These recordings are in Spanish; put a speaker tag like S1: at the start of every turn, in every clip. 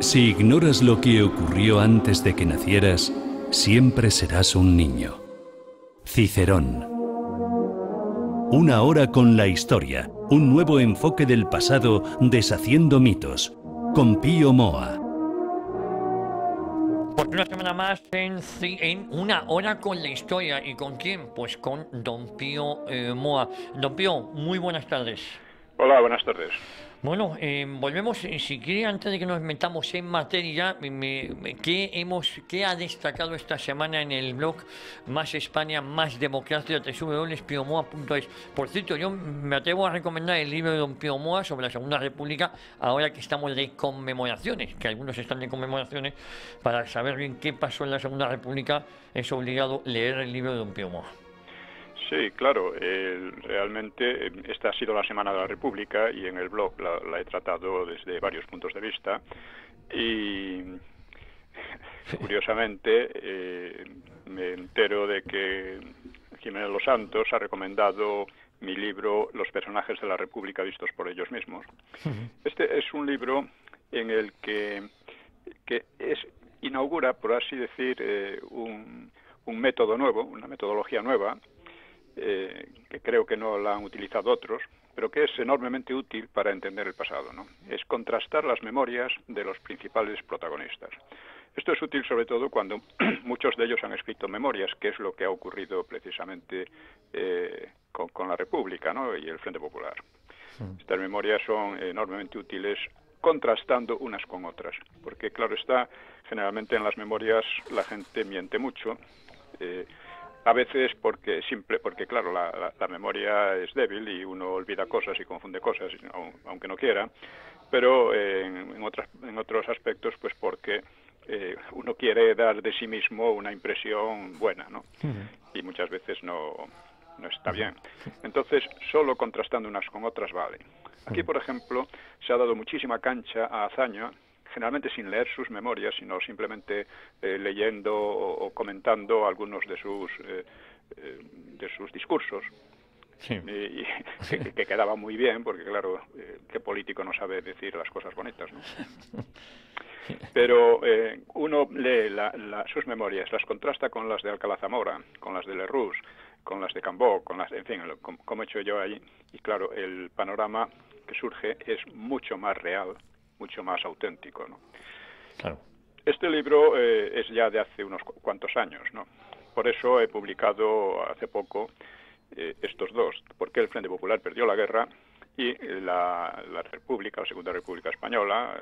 S1: Si ignoras lo que ocurrió antes de que nacieras, siempre serás un niño. Cicerón. Una hora con la historia, un nuevo enfoque del pasado deshaciendo mitos, con Pío Moa.
S2: Pues una semana más en Una hora con la historia. ¿Y con quién? Pues con don Pío Moa. Don Pío, muy buenas tardes.
S3: Hola, buenas tardes.
S2: Bueno, volvemos, si quiere, antes de que nos metamos en materia, ¿qué ha destacado esta semana en el blog Más España, Más Democracia, www.piomoa.es? Por cierto, yo me atrevo a recomendar el libro de don Pío Moa sobre la Segunda República, ahora que estamos de conmemoraciones, que algunos están de conmemoraciones. Para saber bien qué pasó en la Segunda República, es obligado leer el libro de don Pío Moa.
S3: Sí, claro, realmente esta ha sido la Semana de la República y en el blog la he tratado desde varios puntos de vista y curiosamente me entero de que Jiménez Los Santos ha recomendado mi libro Los personajes de la República vistos por ellos mismos. Este es un libro en el que inaugura, por así decir, un método nuevo, una metodología nueva, que creo que no la han utilizado otros, pero que es enormemente útil para entender el pasado, ¿no? Es contrastar las memorias de los principales protagonistas. Esto es útil sobre todo cuando muchos de ellos han escrito memorias, que es lo que ha ocurrido precisamente con la República, ¿no? Y el Frente Popular. Estas memorias son enormemente útiles contrastando unas con otras, porque claro está, generalmente en las memorias la gente miente mucho, a veces porque claro, la memoria es débil y uno olvida cosas y confunde cosas, aunque no quiera, pero en otros aspectos, pues porque uno quiere dar de sí mismo una impresión buena, ¿no? Y muchas veces no está bien. Entonces, solo contrastando unas con otras vale. Aquí, por ejemplo, se ha dado muchísima cancha a Azaña, generalmente sin leer sus memorias, sino simplemente leyendo o comentando algunos de sus discursos.
S2: Sí.
S3: Que quedaba muy bien, porque claro, qué político no sabe decir las cosas bonitas, ¿no? Pero uno lee sus memorias, las contrasta con las de Alcalá Zamora, con las de Lerroux, con las de Cambó, en fin, como he hecho yo ahí, y claro, el panorama que surge es mucho más real, mucho más auténtico, ¿no?
S2: Claro.
S3: Este libro es ya de hace unos cuantos años, ¿no? Por eso he publicado hace poco estos dos, porque el Frente Popular perdió la guerra y la República, la Segunda República Española,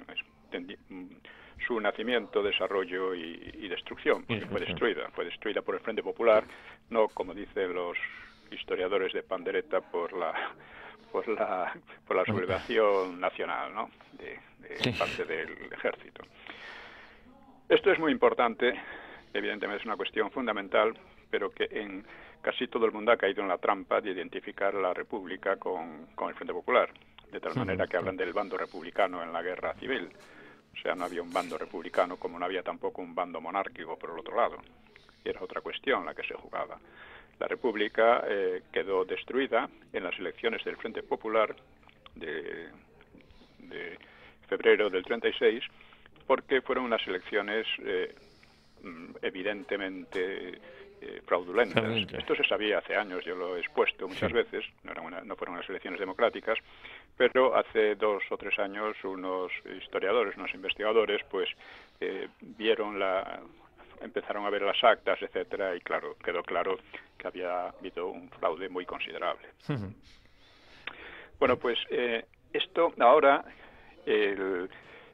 S3: su nacimiento, desarrollo y destrucción, porque fue destruida por el Frente Popular, no como dicen los historiadores de pandereta por la sublevación nacional, ¿no? de parte del ejército. Esto es muy importante, evidentemente es una cuestión fundamental, pero que en casi todo el mundo ha caído en la trampa de identificar la República con el Frente Popular, de tal manera que hablan del bando republicano en la guerra civil. O sea, no había un bando republicano, como no había tampoco un bando monárquico por el otro lado. Y era otra cuestión la que se jugaba. La República quedó destruida en las elecciones del Frente Popular de febrero del 36, porque fueron unas elecciones evidentemente fraudulentas. Esto se sabía hace años, yo lo he expuesto muchas veces, no fueron unas elecciones democráticas, pero hace 2 o 3 años unos historiadores, unos investigadores, pues empezaron a ver las actas, etcétera, y claro, quedó claro que había habido un fraude muy considerable. Bueno, pues esto ahora, el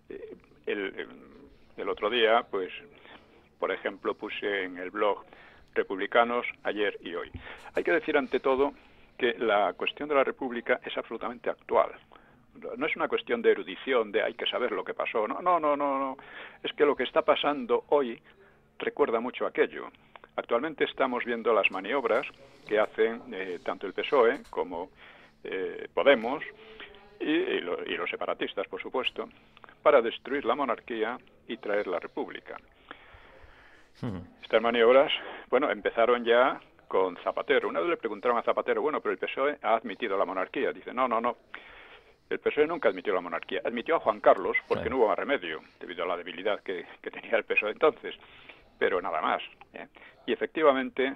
S3: otro día, pues, por ejemplo, puse en el blog Republicanos ayer y hoy. Hay que decir ante todo que la cuestión de la República es absolutamente actual. No es una cuestión de erudición, de hay que saber lo que pasó. No. Es que lo que está pasando hoy recuerda mucho aquello. Actualmente estamos viendo las maniobras que hacen tanto el PSOE como Podemos y los separatistas, por supuesto, para destruir la monarquía y traer la república. Estas maniobras, bueno, empezaron ya con Zapatero. Una vez le preguntaron a Zapatero, bueno, pero el PSOE ha admitido la monarquía. Dice, no. El PSOE nunca admitió la monarquía. Admitió a Juan Carlos porque
S2: Claro.
S3: no hubo más remedio, debido a la debilidad que tenía el PSOE entonces. Pero nada más. Y efectivamente,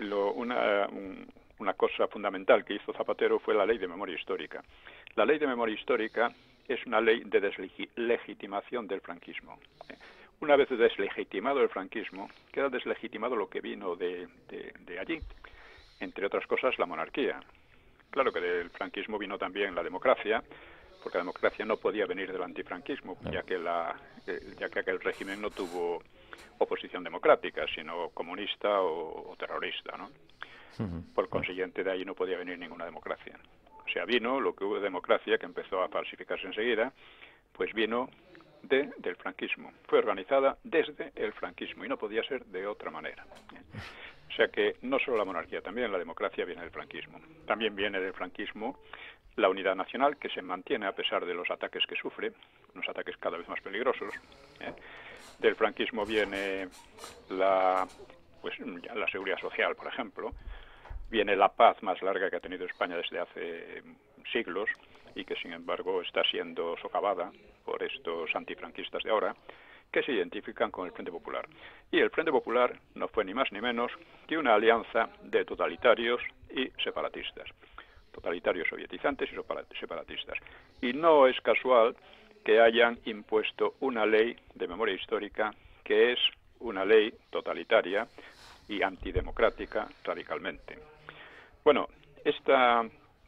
S3: una cosa fundamental que hizo Zapatero fue la Ley de Memoria Histórica. La Ley de Memoria Histórica es una ley de deslegitimación del franquismo. Una vez deslegitimado el franquismo, queda deslegitimado lo que vino de allí, entre otras cosas la monarquía. Claro que del franquismo vino también la democracia, porque la democracia no podía venir del antifranquismo, ya que aquel régimen no tuvo oposición democrática, sino comunista o terrorista, ¿no? Por consiguiente, de ahí no podía venir ninguna democracia. O sea, vino lo que hubo de democracia, que empezó a falsificarse enseguida, pues vino del franquismo. Fue organizada desde el franquismo y no podía ser de otra manera. O sea que no solo la monarquía, también la democracia viene del franquismo. También viene del franquismo la unidad nacional, que se mantiene a pesar de los ataques que sufre, unos ataques cada vez más peligrosos. Del franquismo viene la seguridad social, por ejemplo. Viene la paz más larga que ha tenido España desde hace siglos y que, sin embargo, está siendo socavada por estos antifranquistas de ahora, que se identifican con el Frente Popular. Y el Frente Popular no fue ni más ni menos que una alianza de totalitarios y separatistas. Totalitarios sovietizantes y separatistas. Y no es casual que hayan impuesto una ley de memoria histórica que es una ley totalitaria y antidemocrática radicalmente. Bueno, esta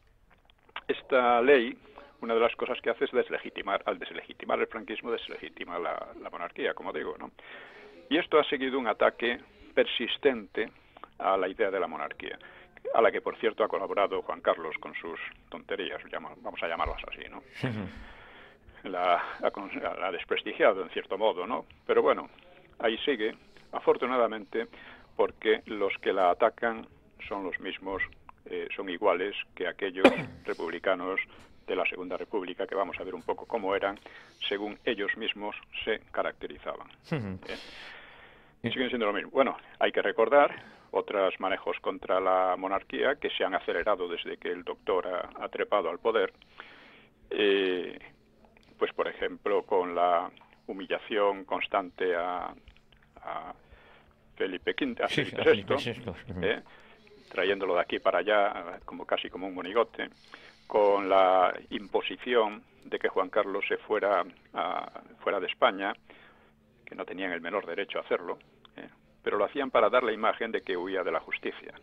S3: ley, una de las cosas que hace es deslegitimar. Al deslegitimar el franquismo, deslegitima la monarquía, como digo, ¿no? Y esto ha seguido un ataque persistente a la idea de la monarquía, a la que, por cierto, ha colaborado Juan Carlos con sus tonterías, vamos a llamarlas así, ¿no? La ha desprestigiado, en cierto modo, ¿no? Pero bueno, ahí sigue, afortunadamente, porque los que la atacan son los mismos, son iguales que aquellos republicanos de la Segunda República, que vamos a ver un poco cómo eran, según ellos mismos se caracterizaban. Siguen siendo lo mismo. Bueno, hay que recordar otros manejos contra la monarquía que se han acelerado desde que el doctor ha trepado al poder, pues por ejemplo con la humillación constante a Felipe VI, trayéndolo de aquí para allá casi como un monigote, con la imposición de que Juan Carlos se fuera de España, que no tenían el menor derecho a hacerlo, pero lo hacían para dar la imagen de que huía de la justicia.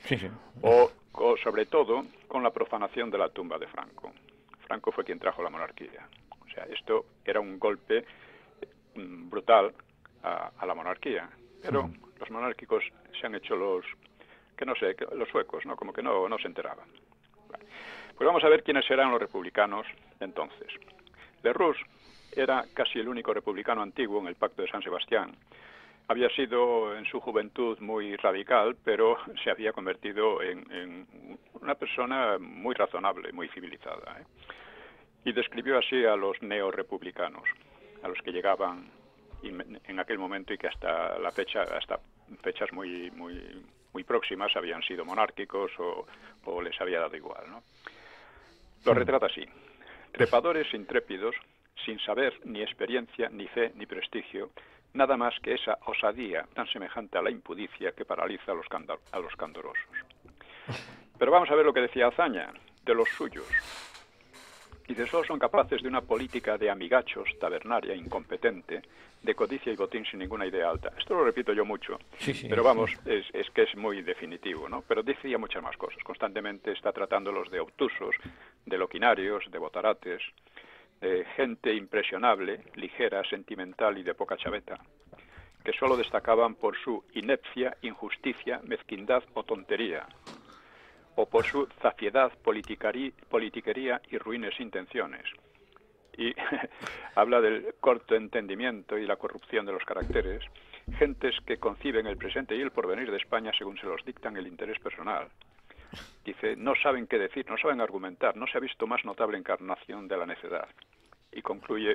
S3: O sobre todo con la profanación de la tumba de Franco. Franco fue quien trajo la monarquía. O sea, esto era un golpe brutal a la monarquía. Pero los monárquicos se han hecho los suecos, ¿no? Como que no se enteraban. Vale. Pues vamos a ver quiénes eran los republicanos entonces. Lerroux era casi el único republicano antiguo en el Pacto de San Sebastián. Había sido en su juventud muy radical, pero se había convertido en una persona muy razonable, muy civilizada. Y describió así a los neorepublicanos, a los que llegaban en aquel momento y que hasta fechas muy próximas habían sido monárquicos o les había dado igual, ¿no? Lo retrata así: trepadores intrépidos, sin saber ni experiencia, ni fe, ni prestigio, nada más que esa osadía tan semejante a la impudicia que paraliza a los candorosos. Pero vamos a ver lo que decía Azaña, de los suyos. Dice, solo son capaces de una política de amigachos, tabernaria, incompetente, de codicia y botín sin ninguna idea alta. Esto lo repito yo mucho, pero vamos, es que es muy definitivo, ¿no? Pero decía muchas más cosas. Constantemente está tratándolos de obtusos, de loquinarios, de botarates, de gente impresionable, ligera, sentimental y de poca chaveta, que solo destacaban por su inepcia, injusticia, mezquindad o tontería, o por su zafiedad, politiquería y ruines intenciones. Y habla del corto entendimiento y la corrupción de los caracteres, gentes que conciben el presente y el porvenir de España según se los dictan el interés personal. Dice, no saben qué decir, no saben argumentar, no se ha visto más notable encarnación de la necedad. Y concluye,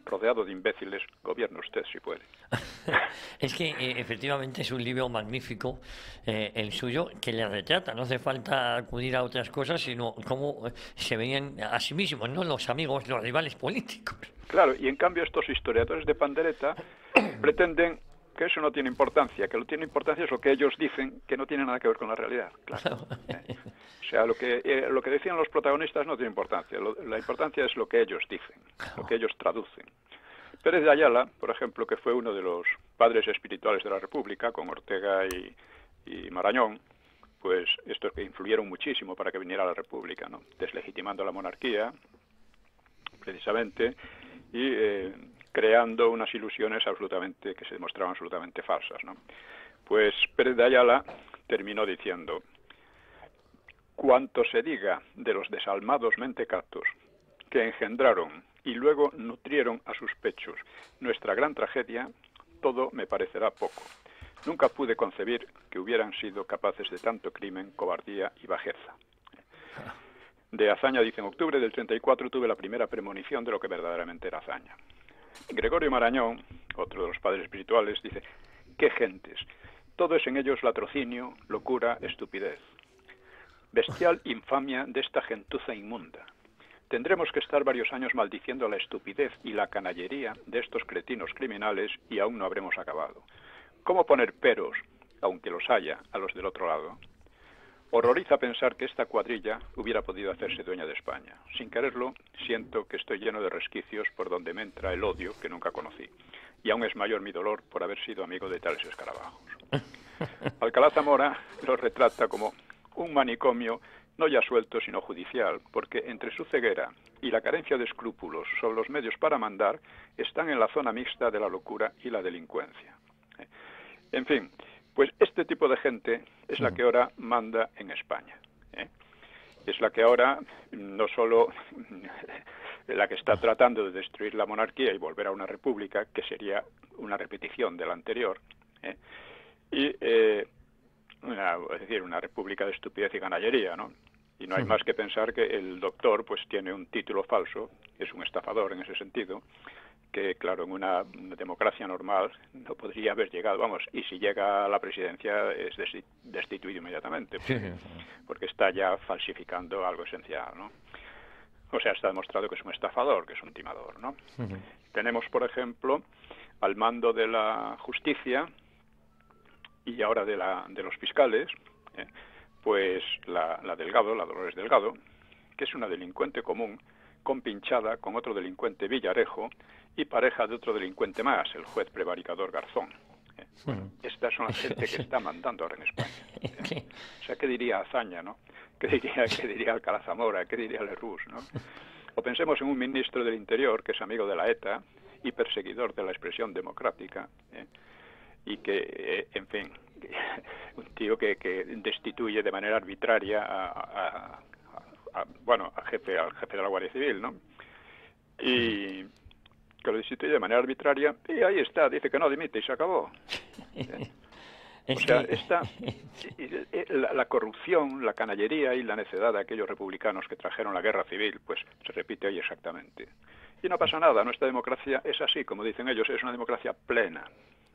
S3: rodeado de imbéciles, gobierne usted si puede.
S2: Es que efectivamente es un libro magnífico, el suyo, que le retrata. No hace falta acudir a otras cosas, sino cómo se veían a sí mismos, ¿no? Los amigos, los rivales políticos.
S3: Claro, y en cambio estos historiadores de pandereta pretenden que eso no tiene importancia, que lo que tiene importancia es lo que ellos dicen, que no tiene nada que ver con la realidad. Claro. O sea, lo que decían los protagonistas no tiene importancia, la importancia es lo que ellos dicen, lo que ellos traducen. Pérez de Ayala, por ejemplo, que fue uno de los padres espirituales de la República, con Ortega y Marañón, pues estos que influyeron muchísimo para que viniera la República, ¿no? Deslegitimando la monarquía, precisamente, y creando unas ilusiones que se demostraban absolutamente falsas, ¿no? Pues Pérez de Ayala terminó diciendo: cuanto se diga de los desalmados mentecatos que engendraron y luego nutrieron a sus pechos nuestra gran tragedia, todo me parecerá poco. Nunca pude concebir que hubieran sido capaces de tanto crimen, cobardía y bajeza. De hazaña, dice: en octubre del 34 tuve la primera premonición de lo que verdaderamente era hazaña. Gregorio Marañón, otro de los padres espirituales, dice: qué gentes, todo es en ellos latrocinio, locura, estupidez. Bestial infamia de esta gentuza inmunda. Tendremos que estar varios años maldiciendo la estupidez y la canallería de estos cretinos criminales y aún no habremos acabado. ¿Cómo poner peros, aunque los haya, a los del otro lado? Horroriza pensar que esta cuadrilla hubiera podido hacerse dueña de España. Sin quererlo, siento que estoy lleno de resquicios por donde me entra el odio que nunca conocí. Y aún es mayor mi dolor por haber sido amigo de tales escarabajos. Alcalá Zamora los retrata como un manicomio no ya suelto, sino judicial, porque entre su ceguera y la carencia de escrúpulos sobre los medios para mandar, están en la zona mixta de la locura y la delincuencia. En fin, pues este tipo de gente es la que ahora manda en España. Es la que ahora no solo la que está tratando de destruir la monarquía y volver a una república, que sería una repetición de la anterior, es decir, una república de estupidez y canallería, ¿no? Y no hay más que pensar que el doctor pues tiene un título falso, es un estafador en ese sentido, que claro, en una democracia normal no podría haber llegado, vamos, y si llega a la presidencia es destituido inmediatamente, porque está ya falsificando algo esencial, ¿no? O sea, está demostrado que es un estafador, que es un timador, ¿no? Tenemos, por ejemplo, al mando de la justicia y ahora de los fiscales, pues la Delgado, la Dolores Delgado, que es una delincuente común, compinchada con otro delincuente Villarejo y pareja de otro delincuente más, el juez prevaricador Garzón. Estas son la gente que está mandando ahora en España. O sea, ¿qué diría Azaña, no? ¿Qué diría Alcalá Zamora? ¿Qué diría Lerroux, no? O pensemos en un ministro del Interior que es amigo de la ETA y perseguidor de la expresión democrática, y que, en fin, un tío que destituye de manera arbitraria al jefe de la Guardia Civil, ¿no? Y que lo destituye de manera arbitraria, y ahí está, dice que no dimite y se acabó. O sea, la corrupción, la canallería y la necedad de aquellos republicanos que trajeron la guerra civil, pues se repite ahí exactamente. Y no pasa nada, nuestra democracia es así, como dicen ellos, es una democracia plena.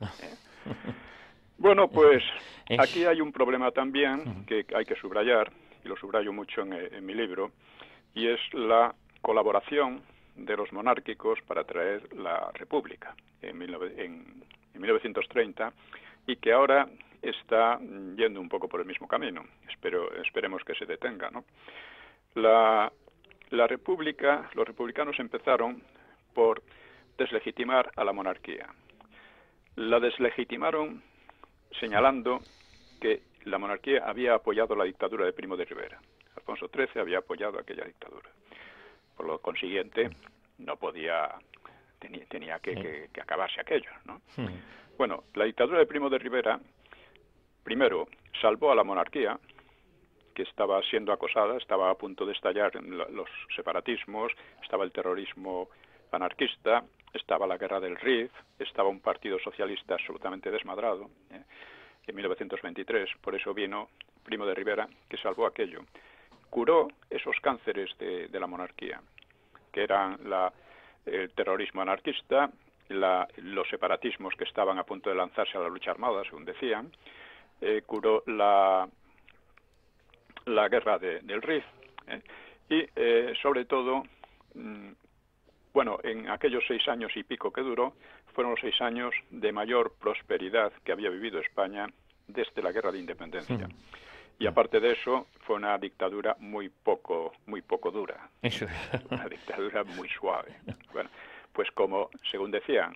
S3: Bueno, pues aquí hay un problema también que hay que subrayar, y lo subrayo mucho en mi libro, y es la colaboración de los monárquicos para traer la República en 1930, y que ahora está yendo un poco por el mismo camino. Esperemos que se detenga, ¿no? La República, los republicanos empezaron por deslegitimar a la monarquía. La deslegitimaron señalando que la monarquía había apoyado la dictadura de Primo de Rivera. Alfonso XIII había apoyado aquella dictadura. Por lo consiguiente, no podía, tenía que acabarse aquello, ¿no? Bueno, la dictadura de Primo de Rivera, primero, salvó a la monarquía, que estaba siendo acosada, estaba a punto de estallar los separatismos, estaba el terrorismo anarquista, estaba la guerra del Rif, estaba un partido socialista absolutamente desmadrado, en 1923, por eso vino Primo de Rivera, que salvó aquello. Curó esos cánceres de la monarquía, que eran el terrorismo anarquista, los separatismos que estaban a punto de lanzarse a la lucha armada, según decían, curó la guerra del Rif, y sobre todo, bueno, en aquellos 6 años y pico que duró, fueron los 6 años de mayor prosperidad que había vivido España desde la guerra de independencia. Y aparte de eso, fue una dictadura muy poco dura.
S2: Eso.
S3: Una dictadura muy suave. Bueno, pues como, según decían,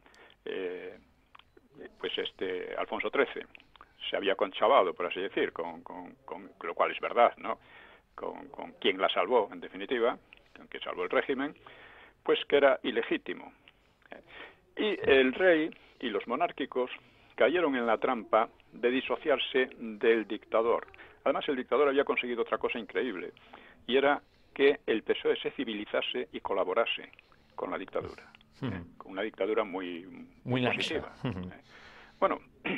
S3: pues Alfonso XIII se había conchavado, por así decir, con lo cual es verdad, ¿no? Con quien la salvó, en definitiva, con quien salvó el régimen, pues que era ilegítimo. Y el rey y los monárquicos cayeron en la trampa de disociarse del dictador. Además, el dictador había conseguido otra cosa increíble, y era que el PSOE se civilizase y colaborase con la dictadura. Con una dictadura muy positiva. Bueno,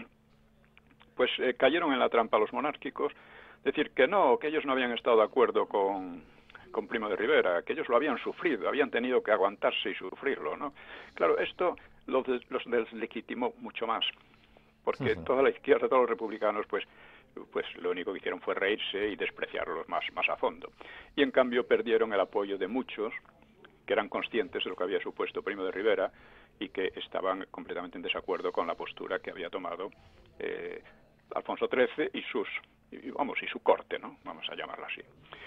S3: pues cayeron en la trampa los monárquicos, decir que ellos no habían estado de acuerdo con Primo de Rivera, que ellos lo habían sufrido, habían tenido que aguantarse y sufrirlo, ¿no? Claro, esto los deslegitimó mucho más, porque toda la izquierda, todos los republicanos, pues lo único que hicieron fue reírse y despreciarlos más a fondo. Y en cambio perdieron el apoyo de muchos que eran conscientes de lo que había supuesto Primo de Rivera y que estaban completamente en desacuerdo con la postura que había tomado Alfonso XIII y su corte, ¿no? Vamos a llamarlo así.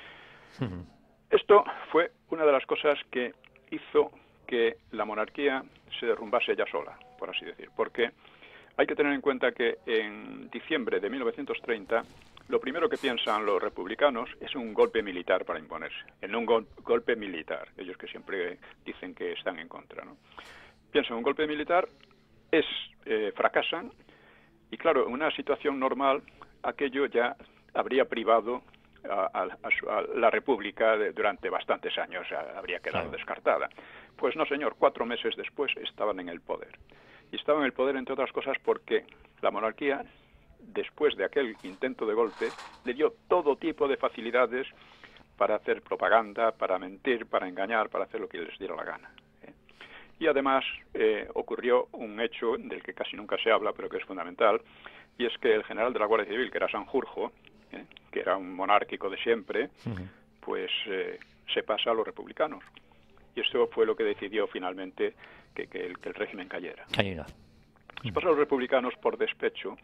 S3: Esto fue una de las cosas que hizo que la monarquía se derrumbase ella sola, por así decir, porque hay que tener en cuenta que en diciembre de 1930 lo primero que piensan los republicanos es un golpe militar para imponerse, en un golpe militar, ellos que siempre dicen que están en contra, ¿no? Piensan en un golpe militar, fracasan, y claro, en una situación normal aquello ya habría privado a la República durante bastantes años, habría quedado descartada. Pues no, señor, 4 meses después estaban en el poder. Y estaban en el poder, entre otras cosas, porque la monarquía, después de aquel intento de golpe, le dio todo tipo de facilidades para hacer propaganda, para mentir, para engañar, para hacer lo que les diera la gana. Y además ocurrió un hecho del que casi nunca se habla, pero que es fundamental, y es que el general de la Guardia Civil, que era Sanjurjo, que era un monárquico de siempre, pues se pasa a los republicanos. Y eso fue lo que decidió finalmente que el régimen cayera. Se pasó a los republicanos por despecho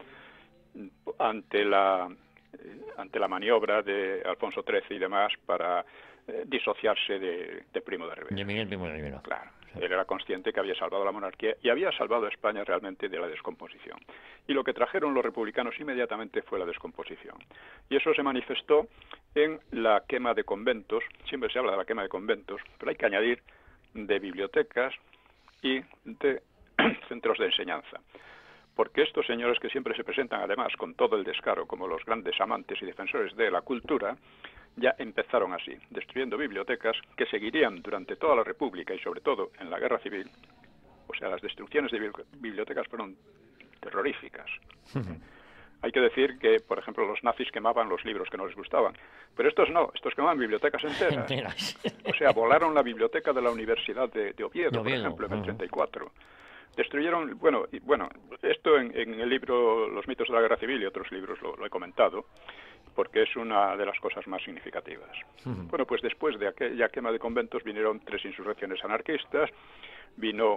S3: ante la maniobra de Alfonso XIII y demás para disociarse de Primo de Rivera.
S2: De Miguel Primo de Rivera.
S3: Claro. Él era consciente que había salvado la monarquía y había salvado a España realmente de la descomposición. Y lo que trajeron los republicanos inmediatamente fue la descomposición. Y eso se manifestó en la quema de conventos. Siempre se habla de la quema de conventos, pero hay que añadir de bibliotecas y de centros de enseñanza. Porque estos señores, que siempre se presentan además con todo el descaro como los grandes amantes y defensores de la cultura, ya empezaron así, destruyendo bibliotecas que seguirían durante toda la República y sobre todo en la Guerra Civil. O sea, las destrucciones de bibliotecas fueron terroríficas. Hay que decir que, por ejemplo, los nazis quemaban los libros que no les gustaban, pero estos no, estos quemaban bibliotecas enteras. O sea, volaron la biblioteca de la Universidad de Oviedo, por ejemplo, en el 34. Destruyeron, bueno, esto en el libro Los mitos de la Guerra Civil y otros libros lo he comentado, porque es una de las cosas más significativas. Bueno, pues después de aquella quema de conventos vinieron 3 insurrecciones anarquistas, vieron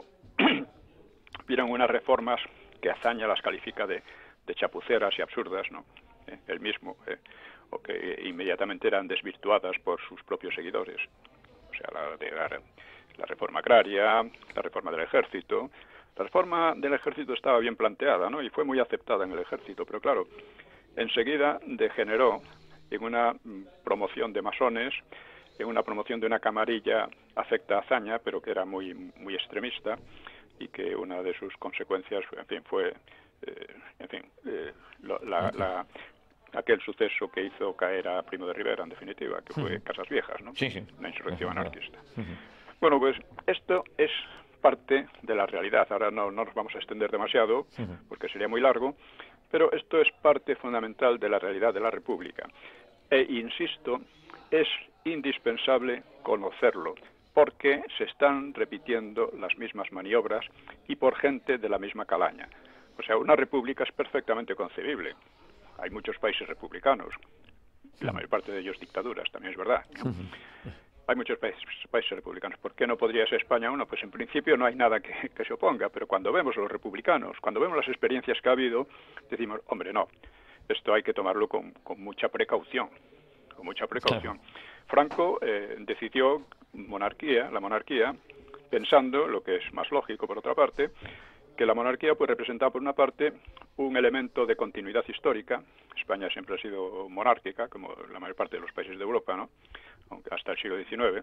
S3: unas reformas que Azaña las califica de chapuceras y absurdas, ¿no? Él mismo, o que inmediatamente eran desvirtuadas por sus propios seguidores. O sea, la reforma agraria, la reforma del ejército. La reforma del ejército estaba bien planteada, ¿no? Y fue muy aceptada en el ejército, pero claro, enseguida degeneró en una promoción de masones, en una promoción de una camarilla afecta a Azaña, pero que era muy extremista, y que una de sus consecuencias, en fin, fue aquel suceso que hizo caer a Primo de Rivera, en definitiva, que fue Casas Viejas, ¿no?
S2: Sí.
S3: Una insurrección anarquista. Bueno, pues esto es parte de la realidad. Ahora no nos vamos a extender demasiado, porque sería muy largo, pero esto es parte fundamental de la realidad de la República. E insisto, es indispensable conocerlo, porque se están repitiendo las mismas maniobras y por gente de la misma calaña. O sea, una república es perfectamente concebible. Hay muchos países republicanos, la mayor parte de ellos dictaduras, también es verdad, ¿no? Hay muchos países republicanos. ¿Por qué no podría ser España uno? Pues en principio no hay nada que se oponga, pero cuando vemos los republicanos, cuando vemos las experiencias que ha habido, decimos, hombre, no, esto hay que tomarlo con mucha precaución, con mucha precaución. Claro. Franco decidió la monarquía, pensando, lo que es más lógico por otra parte, que la monarquía pues representaba por una parte un elemento de continuidad histórica. España siempre ha sido monárquica, como la mayor parte de los países de Europa, ¿no? Aunque hasta el siglo XIX,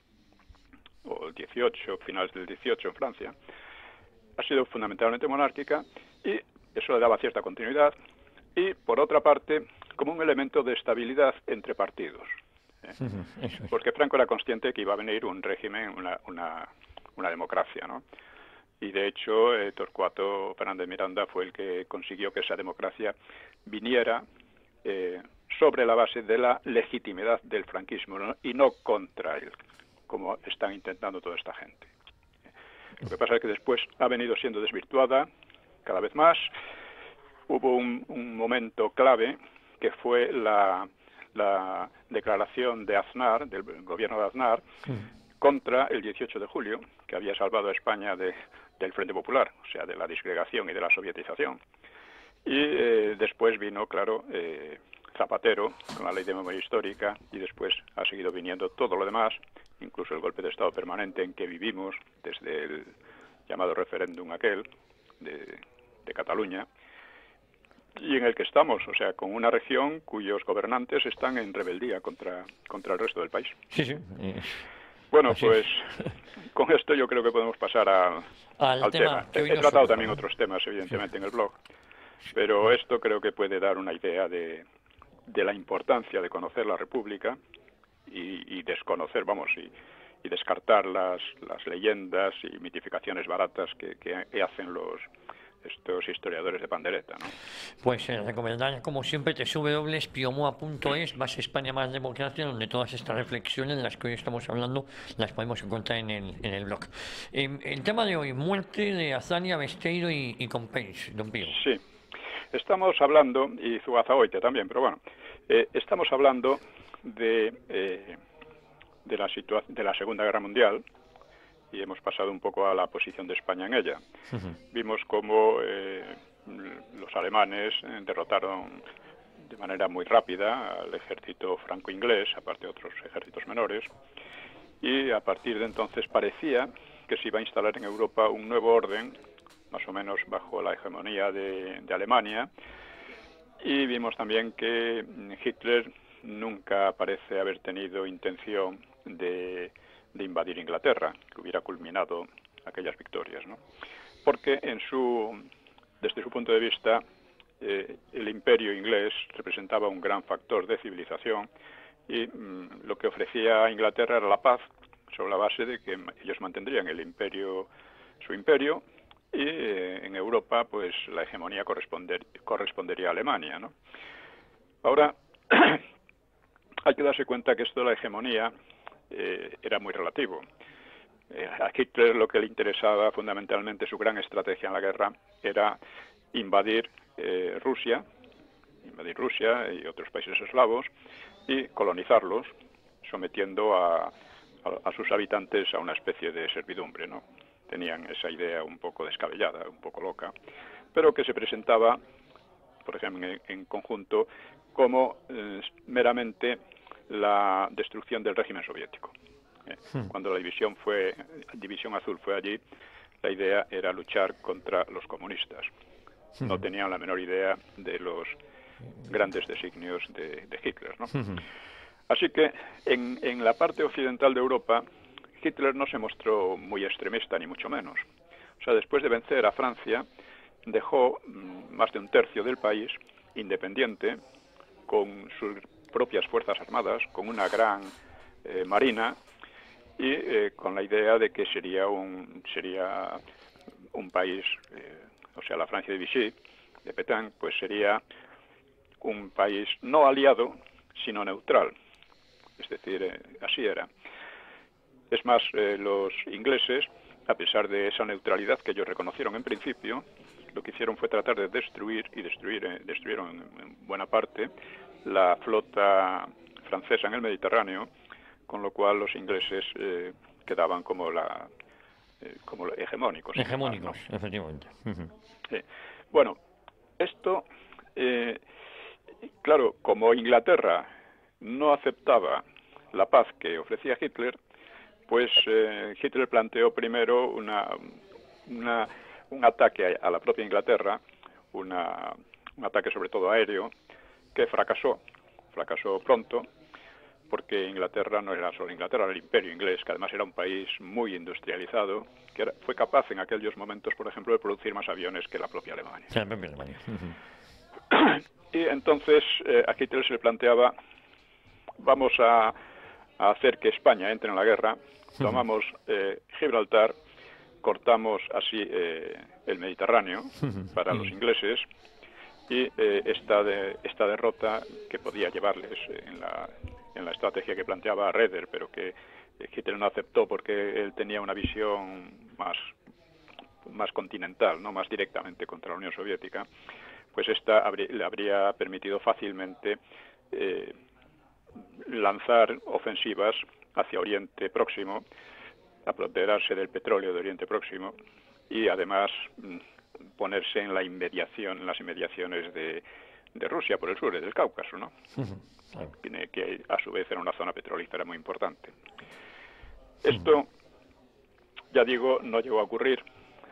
S3: o el XVIII, finales del XVIII en Francia, ha sido fundamentalmente monárquica y eso le daba cierta continuidad. Y, por otra parte, como un elemento de estabilidad entre partidos. Porque Franco era consciente que iba a venir un régimen, una democracia, ¿no? Y de hecho Torcuato Fernández Miranda fue el que consiguió que esa democracia viniera sobre la base de la legitimidad del franquismo, ¿no? Y no contra él, como están intentando toda esta gente. Lo que pasa es que después ha venido siendo desvirtuada cada vez más. Hubo un momento clave que fue la declaración de Aznar, del gobierno de Aznar, contra el 18 de julio, que había salvado a España del Frente Popular, o sea, de la disgregación y de la sovietización. Y después vino, claro, Zapatero con la Ley de Memoria Histórica, y después ha seguido viniendo todo lo demás, incluso el golpe de Estado permanente en que vivimos desde el llamado referéndum aquel de Cataluña, y en el que estamos, o sea, con una región cuyos gobernantes están en rebeldía contra el resto del país.
S2: Sí.
S3: Bueno, pues con esto yo creo que podemos pasar al tema. He tratado también otros temas, evidentemente, en el blog, pero esto creo que puede dar una idea de la importancia de conocer la República y desconocer, y descartar las leyendas y mitificaciones baratas que hacen estos historiadores de pandereta, ¿no?
S2: Pues recomendar, como siempre, www.piomoa.es, más España, más democracia, donde todas estas reflexiones de las que hoy estamos hablando las podemos encontrar en el blog. El tema de hoy, muerte de Azaña, Besteiro y Companys, don Pío.
S3: Sí, estamos hablando, y Zugazaoite también, pero bueno, estamos hablando de la Segunda Guerra Mundial, y hemos pasado un poco a la posición de España en ella. Vimos cómo los alemanes derrotaron de manera muy rápida al ejército franco-inglés, aparte de otros ejércitos menores, y a partir de entonces parecía que se iba a instalar en Europa un nuevo orden, más o menos bajo la hegemonía de Alemania, y vimos también que Hitler nunca parece haber tenido intención de invadir Inglaterra, que hubiera culminado aquellas victorias, ¿no? Porque desde su punto de vista, el imperio inglés representaba un gran factor de civilización y lo que ofrecía a Inglaterra era la paz, sobre la base de que ellos mantendrían su imperio, y en Europa pues la hegemonía correspondería a Alemania, ¿no? Ahora hay que darse cuenta que esto de la hegemonía era muy relativo. A Hitler lo que le interesaba fundamentalmente, su gran estrategia en la guerra, era invadir Rusia y otros países eslavos y colonizarlos, sometiendo a sus habitantes a una especie de servidumbre, ¿no? Tenían esa idea un poco descabellada, un poco loca, pero que se presentaba, por ejemplo, en conjunto, como meramente la destrucción del régimen soviético. Cuando la División Azul fue allí, la idea era luchar contra los comunistas. No tenían la menor idea de los grandes designios de Hitler, ¿no? Así que en la parte occidental de Europa, Hitler no se mostró muy extremista, ni mucho menos. O sea, después de vencer a Francia, dejó más de un tercio del país independiente, con sus propias fuerzas armadas, con una gran marina, y con la idea de que sería un país, o sea, la Francia de Vichy, de Pétain, pues sería un país no aliado, sino neutral. Es decir, así era. Es más, los ingleses, a pesar de esa neutralidad que ellos reconocieron en principio, lo que hicieron fue tratar de destruir, y destruyeron en buena parte, la flota francesa en el Mediterráneo, con lo cual los ingleses quedaban como hegemónicos.
S2: Hegemónicos, ¿no? Efectivamente.
S3: Sí. Bueno, esto, claro, como Inglaterra no aceptaba la paz que ofrecía Hitler, pues Hitler planteó primero un ataque a la propia Inglaterra, un ataque sobre todo aéreo, que fracasó pronto, porque Inglaterra no era solo Inglaterra, era el imperio inglés, que además era un país muy industrializado, que fue capaz en aquellos momentos, por ejemplo, de producir más aviones que la propia Alemania.
S2: Sí, la propia Alemania.
S3: Y entonces a Hitler se le planteaba, vamos a hacer que España entre en la guerra, tomamos Gibraltar, cortamos así el Mediterráneo para los ingleses, y esta derrota que podía llevarles en la estrategia que planteaba Raeder, pero que Hitler no aceptó porque él tenía una visión más continental, no más directamente contra la Unión Soviética, pues esta le habría permitido fácilmente lanzar ofensivas hacia Oriente Próximo, apoderarse del petróleo de Oriente Próximo y además ponerse en las inmediaciones de Rusia por el sur, del Cáucaso, ¿no? Que a su vez era una zona petrolífera muy importante. Esto, ya digo, no llegó a ocurrir,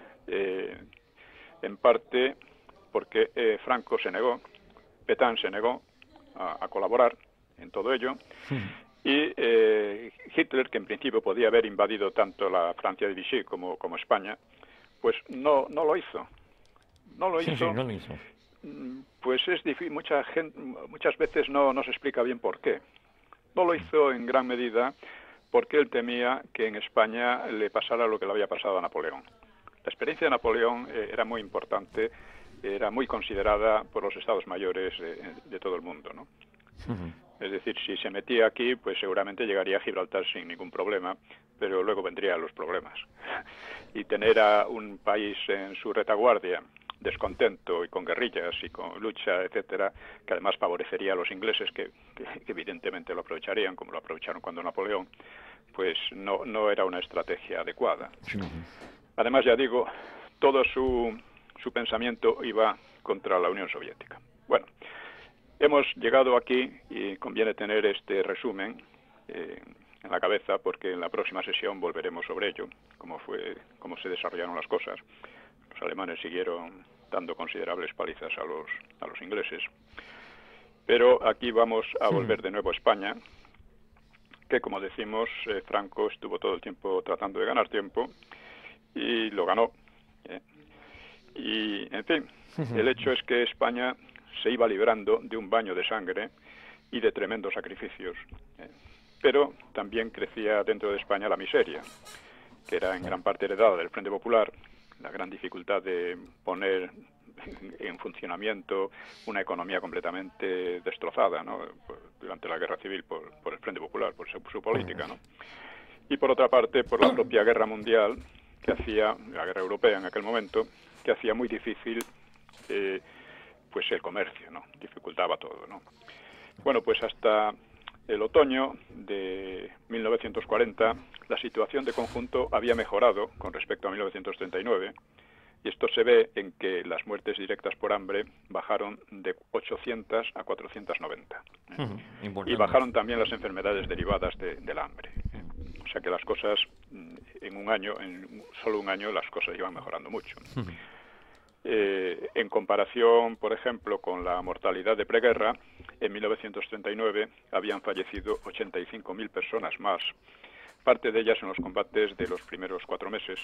S3: en parte porque Franco se negó, Pétain se negó a colaborar en todo ello, y Hitler, que en principio podía haber invadido tanto la Francia de Vichy como España, pues no lo hizo. No lo hizo. Pues es difícil, muchas veces no se explica bien por qué. No lo hizo en gran medida porque él temía que en España le pasara lo que le había pasado a Napoleón. La experiencia de Napoleón era muy importante, era muy considerada por los estados mayores de todo el mundo, ¿no? Es decir, si se metía aquí, pues seguramente llegaría a Gibraltar sin ningún problema, pero luego vendrían los problemas. Y tener a un país en su retaguardia, descontento y con guerrillas y con lucha, etcétera, que además favorecería a los ingleses, que evidentemente lo aprovecharían, como lo aprovecharon cuando Napoleón, pues no era una estrategia adecuada. Además, ya digo, todo su pensamiento iba contra la Unión Soviética. Bueno, hemos llegado aquí y conviene tener este resumen en la cabeza, porque en la próxima sesión volveremos sobre ello, cómo se desarrollaron las cosas. Los alemanes siguieron dando considerables palizas a los ingleses. Pero aquí vamos a volver de nuevo a España, que como decimos, Franco estuvo todo el tiempo tratando de ganar tiempo y lo ganó. Y, en fin, el hecho es que España se iba librando de un baño de sangre y de tremendos sacrificios. Pero también crecía dentro de España la miseria, que era en gran parte heredada del Frente Popular, la gran dificultad de poner en funcionamiento una economía completamente destrozada, ¿no?, durante la Guerra Civil por el Frente Popular, por su política, ¿no? Y por otra parte, por la propia Guerra Mundial, la Guerra Europea en aquel momento, que hacía muy difícil pues el comercio, ¿no? Dificultaba todo, ¿no? Bueno, pues hasta el otoño de 1940 la situación de conjunto había mejorado con respecto a 1939, y esto se ve en que las muertes directas por hambre bajaron de 800 a 490. Y bajaron también las enfermedades derivadas del hambre. O sea que las cosas, en solo un año, las cosas iban mejorando mucho. En comparación, por ejemplo, con la mortalidad de preguerra, en 1939 habían fallecido 85.000 personas más, parte de ellas en los combates de los primeros 4 meses.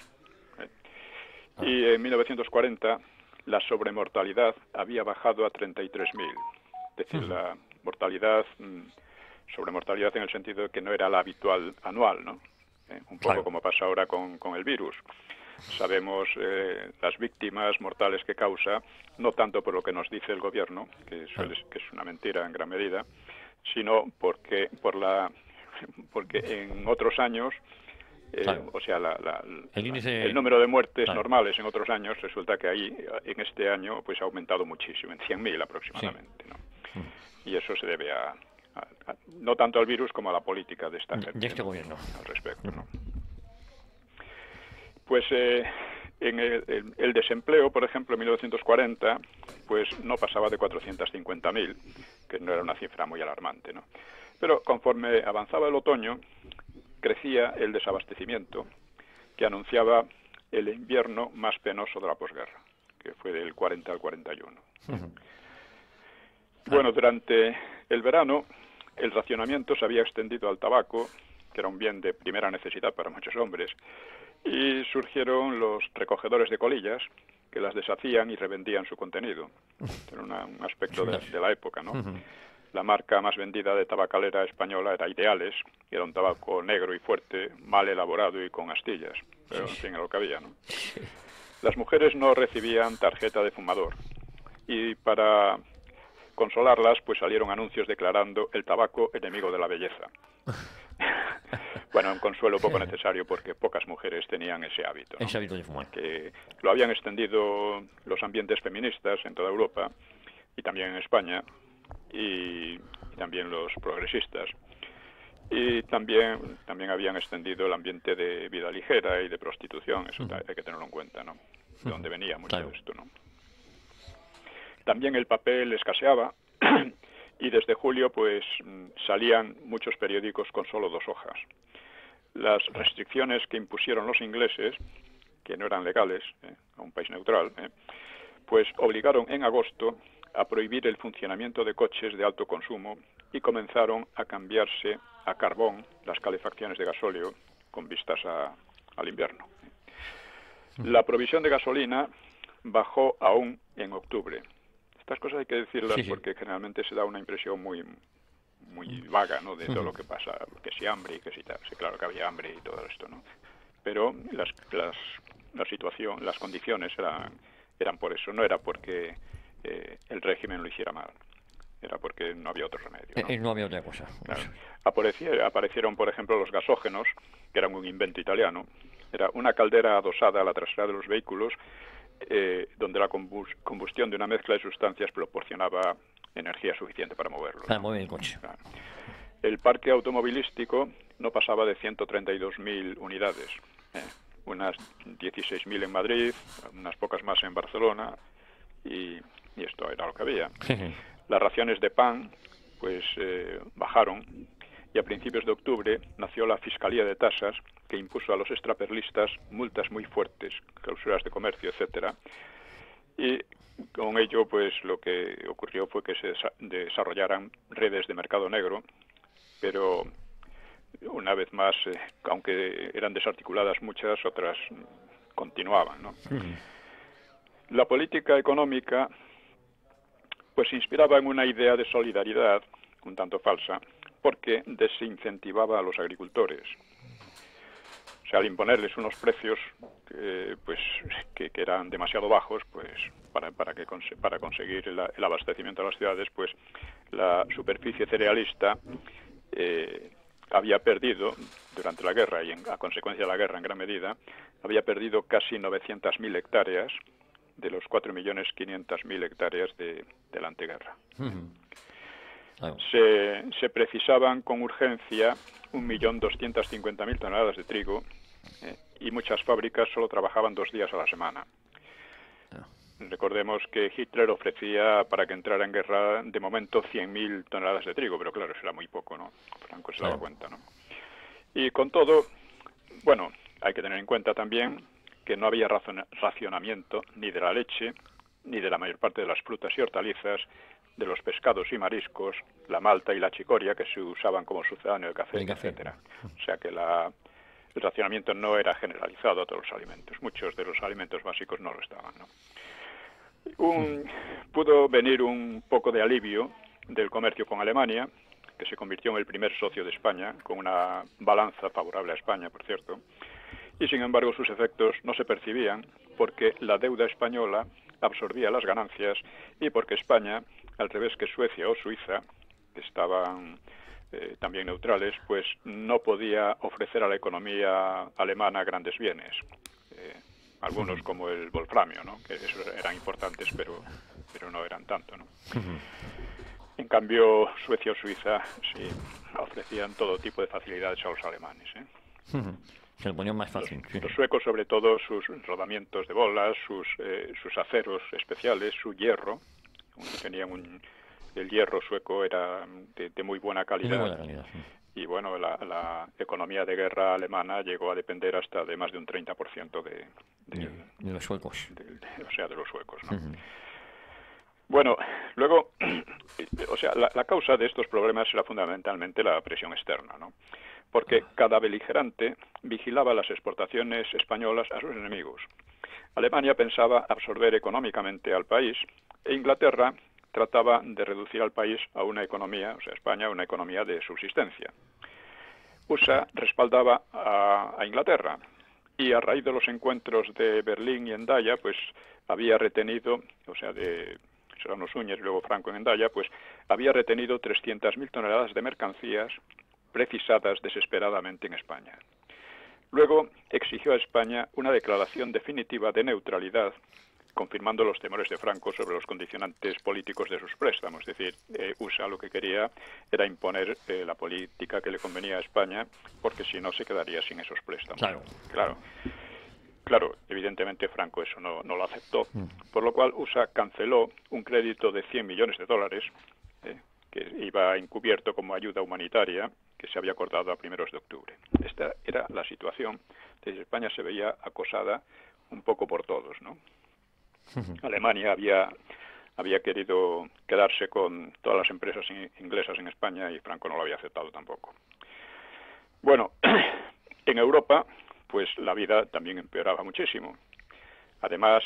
S3: Y en 1940 la sobremortalidad había bajado a 33.000, es decir, la sobremortalidad en el sentido de que no era la habitual anual, ¿no? Un poco como pasa ahora con el virus. Sabemos las víctimas mortales que causa, no tanto por lo que nos dice el gobierno, que es una mentira en gran medida, sino porque en otros años
S2: Claro.
S3: O sea,
S2: El
S3: número de muertes
S2: claro.
S3: normales en otros años, resulta que ahí, en este año, pues ha aumentado muchísimo, en 100.000 aproximadamente, ¿no? Y eso se debe no tanto al virus como a la política de esta gente,
S2: de este gobierno
S3: al respecto, ¿no? Pues en el desempleo, por ejemplo, en 1940, pues no pasaba de 450.000, que no era una cifra muy alarmante, ¿no? Pero conforme avanzaba el otoño, crecía el desabastecimiento, que anunciaba el invierno más penoso de la posguerra, que fue del 40 al 41. Bueno, durante el verano, el racionamiento se había extendido al tabaco, que era un bien de primera necesidad para muchos hombres, y surgieron los recogedores de colillas, que las deshacían y revendían su contenido. Era un aspecto de la época, ¿no? La marca más vendida de tabacalera española era Ideales, que era un tabaco negro y fuerte, mal elaborado y con astillas, pero en fin, era lo que había, ¿no? Las mujeres no recibían tarjeta de fumador, y para consolarlas, pues salieron anuncios declarando el tabaco enemigo de la belleza. Bueno, un consuelo poco necesario porque pocas mujeres tenían ese hábito, ¿no?
S2: Ese hábito de fumar.
S3: Que lo habían extendido los ambientes feministas en toda Europa y también en España, y también los progresistas. Y también habían extendido el ambiente de vida ligera y de prostitución, eso hay que tenerlo en cuenta, ¿no? De dónde venía mucho de esto, ¿no? También el papel escaseaba y desde julio pues salían muchos periódicos con solo 2 hojas. Las restricciones que impusieron los ingleses, que no eran legales, a un país neutral, pues obligaron en agosto a prohibir el funcionamiento de coches de alto consumo y comenzaron a cambiarse a carbón las calefacciones de gasóleo con vistas al invierno. La provisión de gasolina bajó aún en octubre. Estas cosas hay que decirlas porque generalmente se da una impresión muy vaga, ¿no? De todo lo que pasa, que si hambre y que si tal. Sí, claro que había hambre y todo esto, ¿no? Pero la situación, las condiciones eran por eso, no era porque el régimen lo hiciera mal, era porque no había otro remedio, ¿no?
S2: No había otra cosa.
S3: Claro. Aparecieron, por ejemplo, los gasógenos, que eran un invento italiano. Era una caldera adosada a la trasera de los vehículos, donde la combustión de una mezcla de sustancias proporcionaba energía suficiente para moverlo.
S2: Para mover el coche.
S3: Claro. El parque automovilístico no pasaba de 132.000 unidades, unas 16.000 en Madrid, unas pocas más en Barcelona, y esto era lo que había. Las raciones de pan pues bajaron, y a principios de octubre nació la Fiscalía de Tasas, que impuso a los extraperlistas multas muy fuertes, clausuras de comercio, etcétera. Y con ello, pues lo que ocurrió fue que se desarrollaran redes de mercado negro, pero una vez más, aunque eran desarticuladas muchas, otras continuaban, ¿no? La política económica pues se inspiraba en una idea de solidaridad un tanto falsa, porque desincentivaba a los agricultores. O sea, al imponerles unos precios que eran demasiado bajos, pues para conseguir el abastecimiento de las ciudades, pues la superficie cerealista había perdido durante la guerra, y a consecuencia de la guerra en gran medida, había perdido casi 900.000 hectáreas de los 4.500.000 hectáreas de la anteguerra. Se precisaban con urgencia 1.250.000 toneladas de trigo, y muchas fábricas solo trabajaban 2 días a la semana. Recordemos que Hitler ofrecía para que entrara en guerra de momento 100.000 toneladas de trigo, pero claro, eso era muy poco, ¿no? Franco se daba cuenta, ¿no? Y con todo, bueno, hay que tener en cuenta también que no había racionamiento ni de la leche, ni de la mayor parte de las frutas y hortalizas, de los pescados y mariscos, la malta y la chicoria, que se usaban como sucedáneo de café, etcétera. O sea que el racionamiento no era generalizado a todos los alimentos. Muchos de los alimentos básicos no lo estaban, ¿no? Pudo venir un poco de alivio del comercio con Alemania, que se convirtió en el primer socio de España, con una balanza favorable a España, por cierto, y sin embargo sus efectos no se percibían porque la deuda española absorbía las ganancias y porque España, al revés que Suecia o Suiza, que estaban también neutrales, pues no podía ofrecer a la economía alemana grandes bienes. Algunos como el wolframio, ¿no? Que esos eran importantes, pero no eran tanto, ¿no? En cambio, Suecia o Suiza sí ofrecían todo tipo de facilidades a los alemanes, ¿eh?
S2: Se lo ponían más fácil.
S3: Los suecos, sobre todo, sus rodamientos de bolas, sus aceros especiales, su hierro. Tenían el hierro sueco era de muy buena calidad.
S2: Muy buena calidad, sí.
S3: Y bueno, la economía de guerra alemana llegó a depender hasta de más de un 30% de
S2: los suecos.
S3: O sea, de los suecos, ¿no? Bueno, luego, o sea, la causa de estos problemas era fundamentalmente la presión externa, ¿no? Porque cada beligerante vigilaba las exportaciones españolas a sus enemigos. Alemania pensaba absorber económicamente al país e Inglaterra trataba de reducir al país a una economía, o sea, España, a una economía de subsistencia. USA respaldaba a Inglaterra y a raíz de los encuentros de Berlín y Endaya, pues había retenido, o sea, de Serrano Suñer y luego Franco en Endaya, pues había retenido 300.000 toneladas de mercancías precisadas desesperadamente en España. Luego exigió a España una declaración definitiva de neutralidad, confirmando los temores de Franco sobre los condicionantes políticos de sus préstamos. Es decir, USA lo que quería era imponer la política que le convenía a España, porque si no se quedaría sin esos préstamos. Claro, evidentemente Franco eso no lo aceptó, por lo cual USA canceló un crédito de $100 millones, que iba encubierto como ayuda humanitaria, que se había acordado a primeros de octubre. Esta era la situación. Desde España se veía acosada un poco por todos, ¿no? Alemania había querido quedarse con todas las empresas inglesas en España y Franco no lo había aceptado tampoco. Bueno, en Europa, pues la vida también empeoraba muchísimo. Además,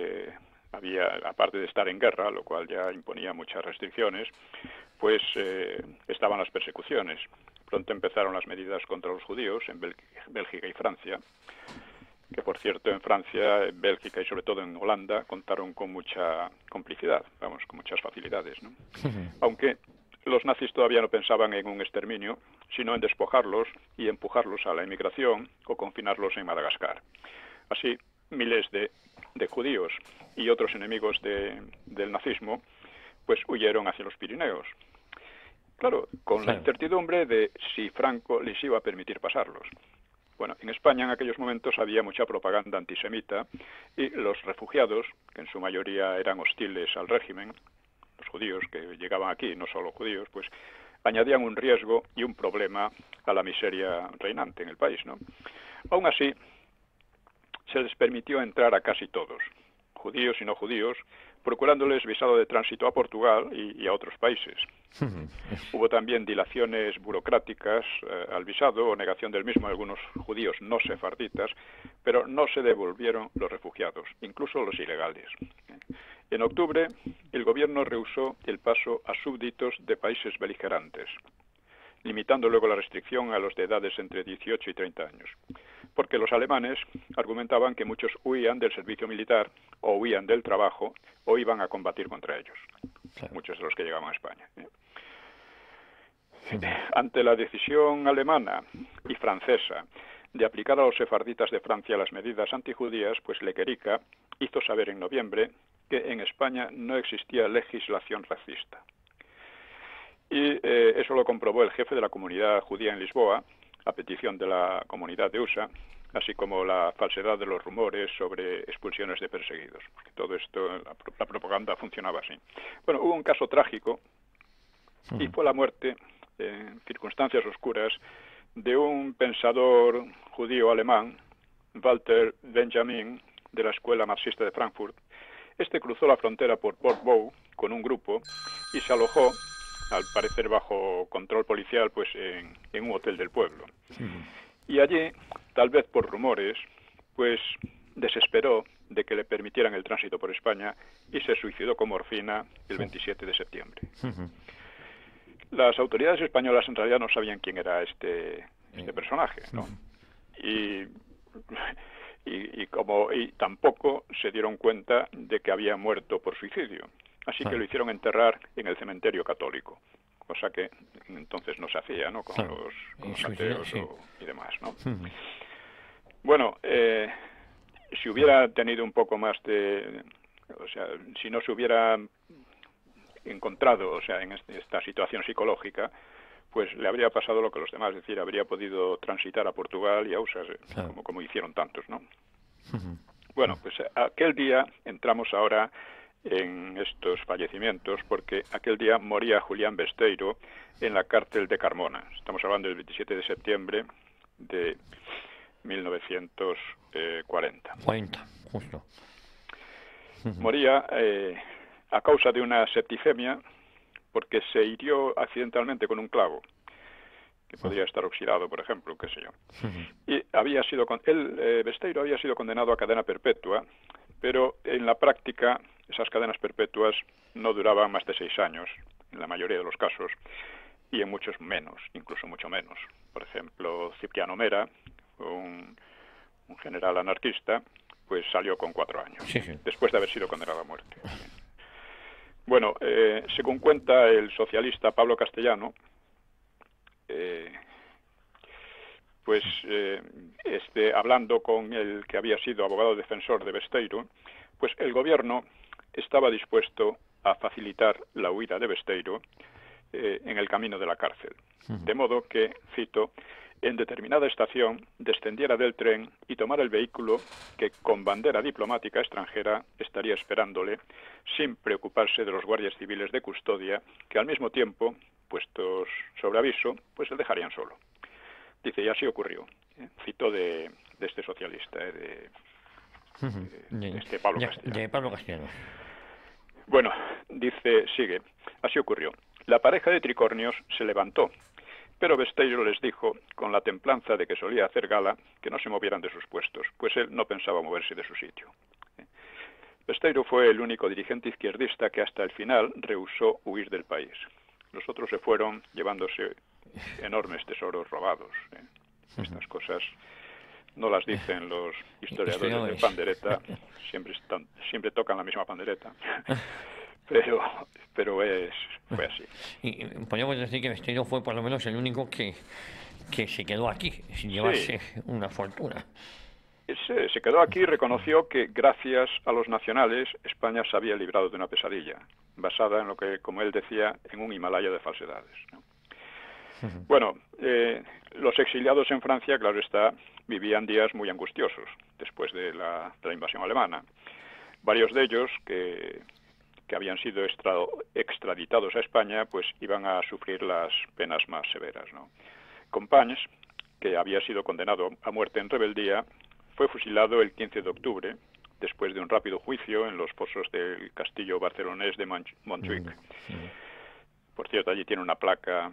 S3: aparte de estar en guerra, lo cual ya imponía muchas restricciones, pues estaban las persecuciones. Pronto empezaron las medidas contra los judíos en Bélgica y Francia, que por cierto en Francia, en Bélgica y sobre todo en Holanda contaron con mucha complicidad, con muchas facilidades, ¿no? Aunque los nazis todavía no pensaban en un exterminio, sino en despojarlos y empujarlos a la emigración o confinarlos en Madagascar. Así, miles de judíos y otros enemigos del nazismo pues huyeron hacia los Pirineos. Claro, con la incertidumbre de si Franco les iba a permitir pasarlos. Bueno, en España en aquellos momentos había mucha propaganda antisemita y los refugiados, que en su mayoría eran hostiles al régimen, los judíos que llegaban aquí, no solo judíos, pues añadían un riesgo y un problema a la miseria reinante en el país, ¿no? Aún así, se les permitió entrar a casi todos, judíos y no judíos, procurándoles visado de tránsito a Portugal y a otros países. Hubo también dilaciones burocráticas al visado o negación del mismo a algunos judíos no sefarditas, pero no se devolvieron los refugiados, incluso los ilegales. En octubre, el gobierno rehusó el paso a súbditos de países beligerantes, limitando luego la restricción a los de edades entre 18 y 30 años, porque los alemanes argumentaban que muchos huían del servicio militar o huían del trabajo o iban a combatir contra ellos, muchos de los que llegaban a España. Ante la decisión alemana y francesa de aplicar a los sefarditas de Francia las medidas antijudías, pues Lequerica hizo saber en noviembre que en España no existía legislación racista. Y eso lo comprobó el jefe de la comunidad judía en Lisboa, a petición de la comunidad de USA, así como la falsedad de los rumores sobre expulsiones de perseguidos. Todo esto, la propaganda funcionaba así. Bueno, hubo un caso trágico y fue la muerte, en circunstancias oscuras, de un pensador judío alemán, Walter Benjamin, de la Escuela Marxista de Frankfurt. Este cruzó la frontera por Port Bow con un grupo y se alojó, al parecer bajo control policial, pues en un hotel del pueblo. Y allí, tal vez por rumores, pues desesperó de que le permitieran el tránsito por España y se suicidó con morfina el 27 de septiembre. Las autoridades españolas en realidad no sabían quién era este personaje, ¿no? Y tampoco se dieron cuenta de que había muerto por suicidio. Así que lo hicieron enterrar en el cementerio católico, cosa que entonces no se hacía, ¿no? Con los ateos y demás, ¿no? Bueno, si hubiera tenido un poco más de... O sea, si no se hubiera encontrado, o sea, en esta situación psicológica, pues le habría pasado lo que los demás, es decir, habría podido transitar a Portugal y a USA, como hicieron tantos, ¿no? Bueno, pues aquel día entramos ahora en estos fallecimientos, porque aquel día moría Julián Besteiro en la cárcel de Carmona. Estamos hablando del 27 de septiembre de 1940.
S2: 40, justo.
S3: Moría a causa de una septicemia, porque se hirió accidentalmente con un clavo, que podría estar oxidado, por ejemplo, qué sé yo. Y Besteiro había sido condenado a cadena perpetua, pero en la práctica esas cadenas perpetuas no duraban más de 6 años, en la mayoría de los casos, y en muchos menos, incluso mucho menos. Por ejemplo, Cipriano Mera, un general anarquista, pues salió con 4 años, después de haber sido condenado a muerte. Bueno, según cuenta el socialista Pablo Castellano, hablando con el que había sido abogado defensor de Besteiro, pues el gobierno estaba dispuesto a facilitar la huida de Besteiro en el camino de la cárcel. De modo que, cito, en determinada estación descendiera del tren y tomara el vehículo que con bandera diplomática extranjera estaría esperándole, sin preocuparse de los guardias civiles de custodia, que al mismo tiempo, puestos sobre aviso, pues le dejarían solo. Dice, y así ocurrió. Cito de este socialista, de Pablo Castellano.
S2: De Pablo Castellano.
S3: Bueno, dice, sigue, así ocurrió. La pareja de tricornios se levantó, pero Besteiro les dijo, con la templanza de que solía hacer gala, que no se movieran de sus puestos, pues él no pensaba moverse de su sitio. Besteiro fue el único dirigente izquierdista que hasta el final rehusó huir del país. Los otros se fueron llevándose enormes tesoros robados. Estas cosas no las dicen los historiadores de pandereta, siempre tocan la misma pandereta. Pero fue así.
S2: Y podríamos decir que Besteiro fue por lo menos el único que se quedó aquí, sin llevarse una fortuna.
S3: Se quedó aquí y reconoció que gracias a los nacionales España se había librado de una pesadilla, basada en lo que, como él decía, en un Himalaya de falsedades, ¿no? Bueno, los exiliados en Francia, claro está, vivían días muy angustiosos después de la invasión alemana. Varios de ellos que habían sido extraditados a España, pues iban a sufrir las penas más severas, ¿no? Companys, que había sido condenado a muerte en rebeldía, fue fusilado el 15 de octubre, después de un rápido juicio en los fosos del castillo barcelonés de Montjuic. Por cierto, allí tiene una placa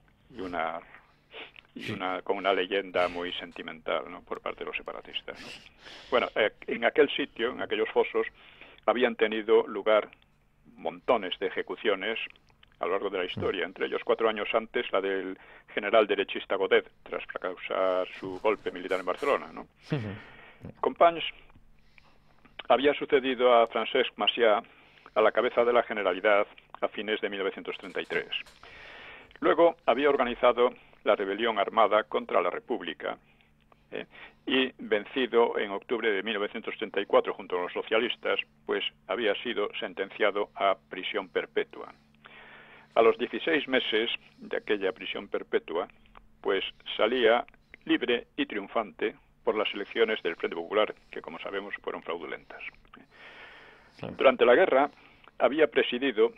S3: con una leyenda muy sentimental, ¿no?, por parte de los separatistas, ¿no? Bueno, en aquel sitio, en aquellos fosos, habían tenido lugar montones de ejecuciones a lo largo de la historia, entre ellos 4 años antes la del general derechista Godet, tras fracasar su golpe militar en Barcelona, ¿no? Companys había sucedido a Francesc Macià a la cabeza de la Generalidad a fines de 1933. Luego había organizado la rebelión armada contra la República y, vencido en octubre de 1934 junto a los socialistas, pues había sido sentenciado a prisión perpetua. A los 16 meses de aquella prisión perpetua, pues salía libre y triunfante por las elecciones del Frente Popular, que, como sabemos, fueron fraudulentas. Durante la guerra había presidido,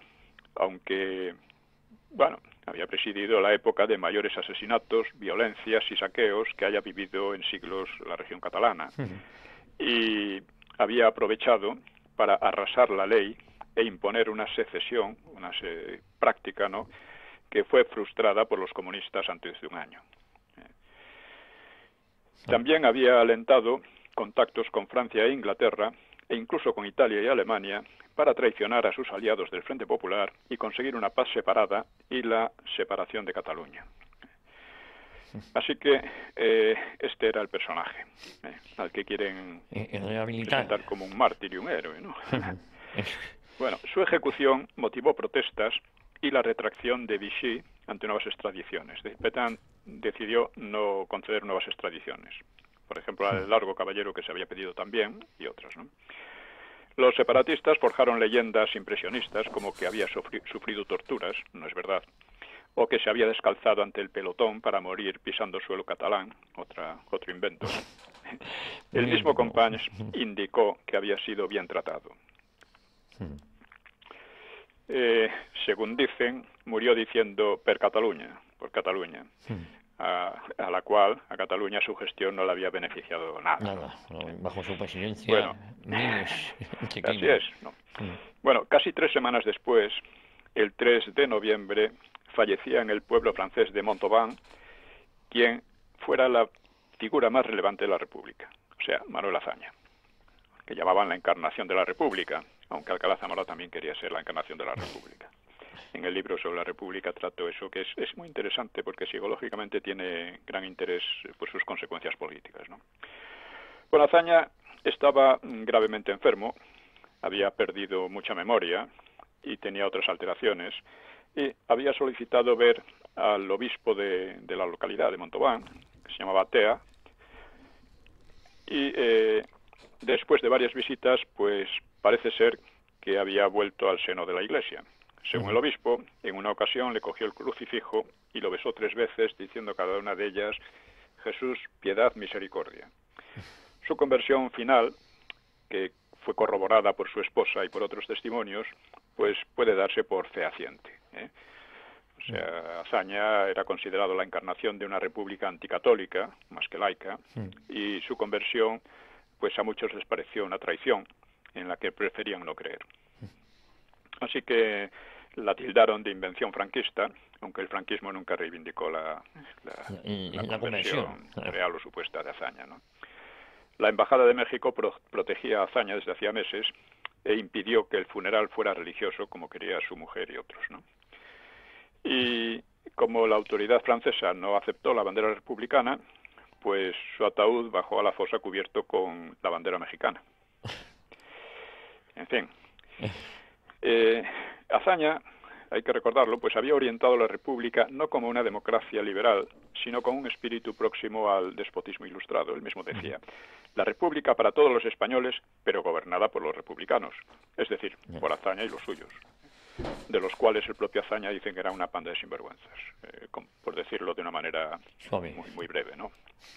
S3: había presidido la época de mayores asesinatos, violencias y saqueos que haya vivido en siglos la región catalana. Y había aprovechado para arrasar la ley e imponer una secesión, práctica, ¿no?, que fue frustrada por los comunistas antes de un año. También había alentado contactos con Francia e Inglaterra, e incluso con Italia y Alemania, para traicionar a sus aliados del Frente Popular y conseguir una paz separada y la separación de Cataluña. Así que este era el personaje al que quieren presentar como un mártir y un héroe, ¿no? Bueno, su ejecución motivó protestas y la retracción de Vichy ante nuevas extradiciones. Petain decidió no conceder nuevas extradiciones. Por ejemplo, al Largo Caballero, que se había pedido también, y otras, ¿no? Los separatistas forjaron leyendas impresionistas como que había sufrido torturas, no es verdad, o que se había descalzado ante el pelotón para morir pisando suelo catalán, otro invento. El mismo Companys indicó que había sido bien tratado. Según dicen, murió diciendo per Cataluña, por Cataluña, a la cual a Cataluña su gestión no le había beneficiado nada.
S2: Nada, bajo su presidencia,
S3: Bueno,
S2: niños.
S3: así es, ¿no? Bueno, casi 3 semanas después, el 3 de noviembre, fallecía en el pueblo francés de Montauban quien fuera la figura más relevante de la República, o sea, Manuel Azaña, que llamaban la encarnación de la República, aunque Alcalá Zamora también quería ser la encarnación de la República. En el libro sobre la República trato eso, que es muy interesante porque psicológicamente tiene gran interés por sus consecuencias políticas, ¿no? Bueno, Azaña estaba gravemente enfermo, había perdido mucha memoria y tenía otras alteraciones, y había solicitado ver al obispo de la localidad de Montauban, que se llamaba Tea, y después de varias visitas, pues parece ser que había vuelto al seno de la Iglesia. Según el obispo, en una ocasión le cogió el crucifijo y lo besó 3 veces, diciendo cada una de ellas, Jesús, piedad, misericordia. Su conversión final, que fue corroborada por su esposa y por otros testimonios, pues puede darse por fehaciente, ¿eh? O sea, Azaña era considerado la encarnación de una república anticatólica, más que laica, y su conversión, pues a muchos les pareció una traición en la que preferían no creer. Así que la tildaron de invención franquista, aunque el franquismo nunca reivindicó la conversión real o supuesta de Azaña, ¿no? La Embajada de México protegía a Azaña desde hacía meses e impidió que el funeral fuera religioso como quería su mujer y otros, ¿no? Y como la autoridad francesa no aceptó la bandera republicana, pues su ataúd bajó a la fosa cubierto con la bandera mexicana. En fin, Azaña, hay que recordarlo, pues había orientado la República no como una democracia liberal, sino con un espíritu próximo al despotismo ilustrado. Él mismo decía, la República para todos los españoles, pero gobernada por los republicanos, es decir, por Azaña y los suyos, de los cuales el propio Azaña dicen que era una panda de sinvergüenzas, por decirlo de una manera muy breve, ¿no?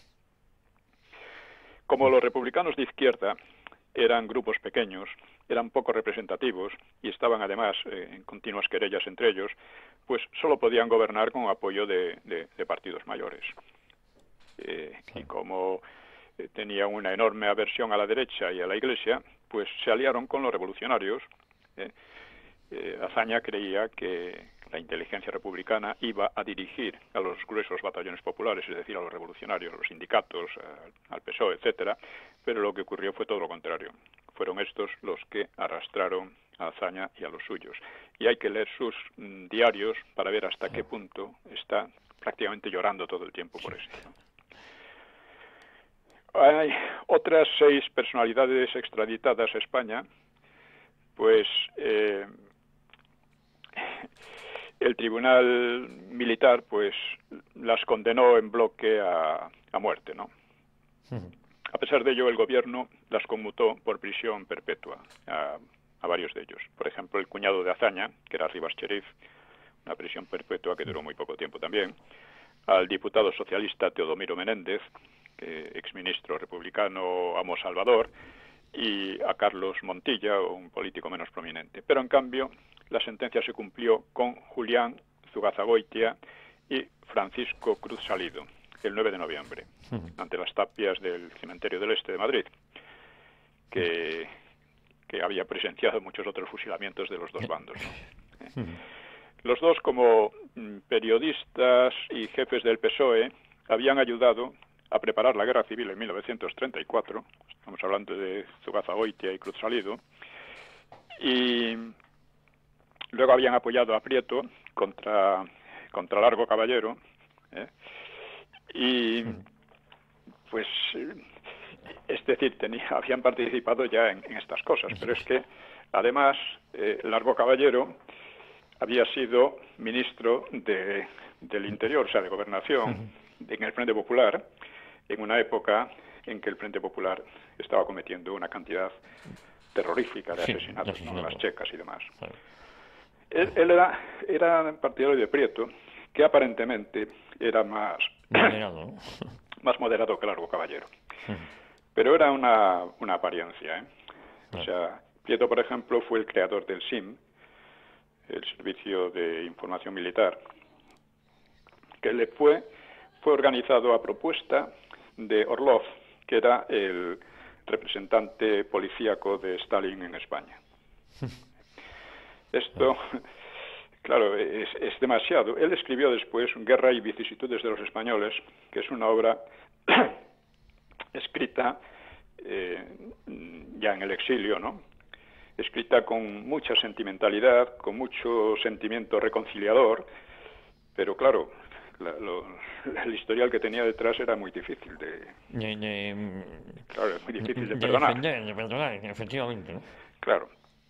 S3: Como los republicanos de izquierda eran grupos pequeños, eran poco representativos y estaban además en continuas querellas entre ellos, pues solo podían gobernar con apoyo de partidos mayores. Y como tenían una enorme aversión a la derecha y a la Iglesia, pues se aliaron con los revolucionarios. Azaña creía que la inteligencia republicana iba a dirigir a los gruesos batallones populares, es decir, a los revolucionarios, a los sindicatos, al PSOE, etcétera, pero lo que ocurrió fue todo lo contrario. Fueron estos los que arrastraron a Azaña y a los suyos. Y hay que leer sus diarios para ver hasta qué punto está prácticamente llorando todo el tiempo por esto, ¿no? Hay otras 6 personalidades extraditadas a España, pues el tribunal militar pues las condenó en bloque a muerte, ¿no? A pesar de ello, el gobierno las conmutó por prisión perpetua a varios de ellos. Por ejemplo, el cuñado de Azaña, que era Rivas Cherif, una prisión perpetua que duró muy poco tiempo también, al diputado socialista Teodomiro Menéndez, exministro republicano Amo Salvador, y a Carlos Montilla, un político menos prominente. Pero en cambio, la sentencia se cumplió con Julián Zugazagoitia y Francisco Cruz Salido, el 9 de noviembre, ante las tapias del Cementerio del Este de Madrid, que había presenciado muchos otros fusilamientos de los dos bandos, ¿no? Los dos, como periodistas y jefes del PSOE, habían ayudado a preparar la guerra civil en 1934, estamos hablando de Zugazagoitia y Cruz Salido, y luego habían apoyado a Prieto contra Largo Caballero, y pues es decir, habían participado ya en estas cosas, pero es que además Largo Caballero había sido ministro del Interior, o sea, de Gobernación, en el Frente Popular, en una época en que el Frente Popular estaba cometiendo una cantidad terrorífica de asesinatos, ¿no? Las checas y demás. Él era partidario de Prieto, que aparentemente era más
S2: moderado, ¿no?
S3: más moderado que Largo Caballero. Pero era una apariencia, ¿eh? O sea, Prieto, por ejemplo, fue el creador del SIM, el Servicio de Información Militar, que fue organizado a propuesta de Orlov, que era el representante policíaco de Stalin en España. Esto, claro, es demasiado. Él escribió después Guerra y vicisitudes de los españoles, que es una obra escrita ya en el exilio, ¿no? Escrita con mucha sentimentalidad, con mucho sentimiento reconciliador, pero claro, el historial que tenía detrás era muy difícil claro, es muy difícil de perdonar.
S2: De perdonar, efectivamente, ¿no?
S3: Claro.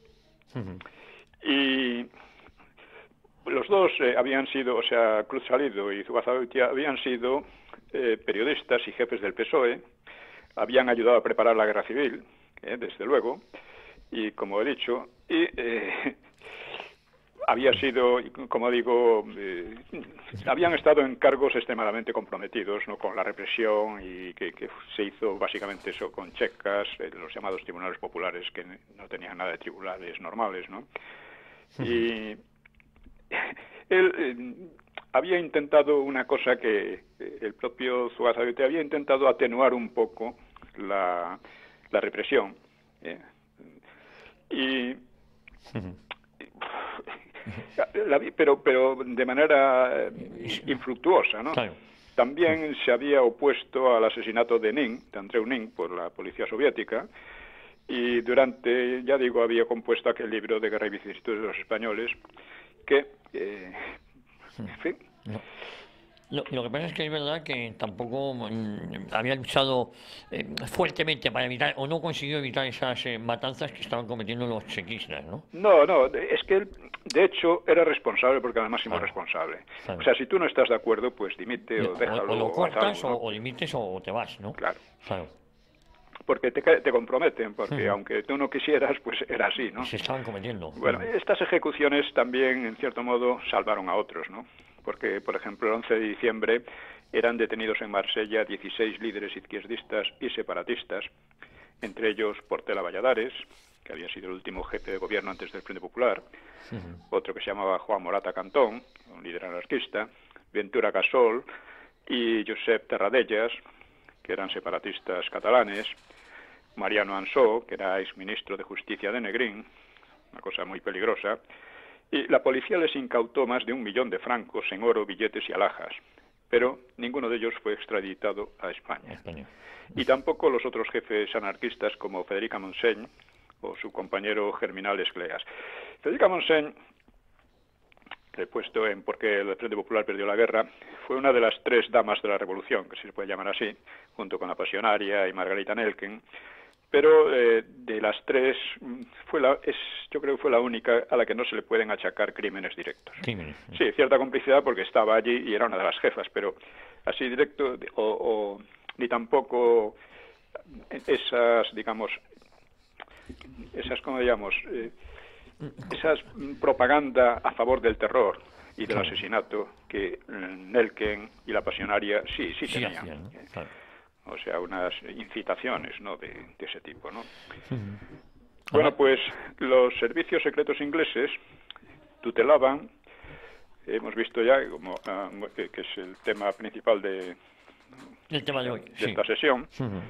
S3: Y los dos habían sido, o sea, Cruz Salido y Zugazabetia habían sido periodistas y jefes del PSOE, habían ayudado a preparar la guerra civil, desde luego, y como he dicho, había sido, como digo, habían estado en cargos extremadamente comprometidos, ¿no?, con la represión, y que se hizo básicamente eso con checas, los llamados tribunales populares, que no tenían nada de tribunales normales, ¿no? Y él había intentado una cosa que el propio Zugazabetia había intentado atenuar un poco la represión, pero de manera infructuosa, ¿no?
S2: Claro.
S3: También se había opuesto al asesinato de Andreu Nin, por la policía soviética, y ya digo, había compuesto aquel libro de Guerra y vicisitudes de los españoles, que, en fin...
S2: Lo que pasa es que es verdad que tampoco había luchado fuertemente para evitar, o no consiguió evitar esas matanzas que estaban cometiendo los chequistas, ¿no?
S3: No, es que él, de hecho, era responsable, porque era el máximo responsable.
S2: Claro.
S3: O sea, si tú no estás de acuerdo, pues dimite o déjalo.
S2: O lo cortas,
S3: algo, ¿no?
S2: o dimites, o te vas, ¿no?
S3: Claro.
S2: Claro.
S3: Porque te comprometen, porque aunque tú no quisieras, pues era así, ¿no?
S2: Se estaban cometiendo.
S3: Bueno, estas ejecuciones también, en cierto modo, salvaron a otros, ¿no? Porque, por ejemplo, el 11 de diciembre eran detenidos en Marsella 16 líderes izquierdistas y separatistas, entre ellos Portela Valladares, que había sido el último jefe de gobierno antes del Frente Popular, otro que se llamaba Juan Morata Cantón, un líder anarquista, Ventura Gasol y Josep Terradellas, que eran separatistas catalanes, Mariano Ansó, que era exministro de Justicia de Negrín, una cosa muy peligrosa, y la policía les incautó más de 1 millón de francos en oro, billetes y alhajas, pero ninguno de ellos fue extraditado a España. Y tampoco los otros jefes anarquistas como Federica Montseny o su compañero Germinal Escleas. Federica Montseny, que he puesto en Porque el Frente Popular perdió la guerra, fue una de las 3 damas de la Revolución, que se puede llamar así, junto con la Pasionaria y Margarita Nelken, pero de las 3 yo creo que fue la única a la que no se le pueden achacar crímenes directos. Sí, cierta complicidad porque estaba allí y era una de las jefas, pero así directo ni tampoco esas, digamos, ¿cómo digamos? Esas propaganda a favor del terror y del asesinato que Nelken y la Pasionaria sí tenían.
S2: Hacían, ¿no? Claro.
S3: O sea, unas incitaciones, ¿no?, de ese tipo, ¿no? Bueno, pues los servicios secretos ingleses tutelaban, hemos visto ya, como que es el tema principal de esta sesión,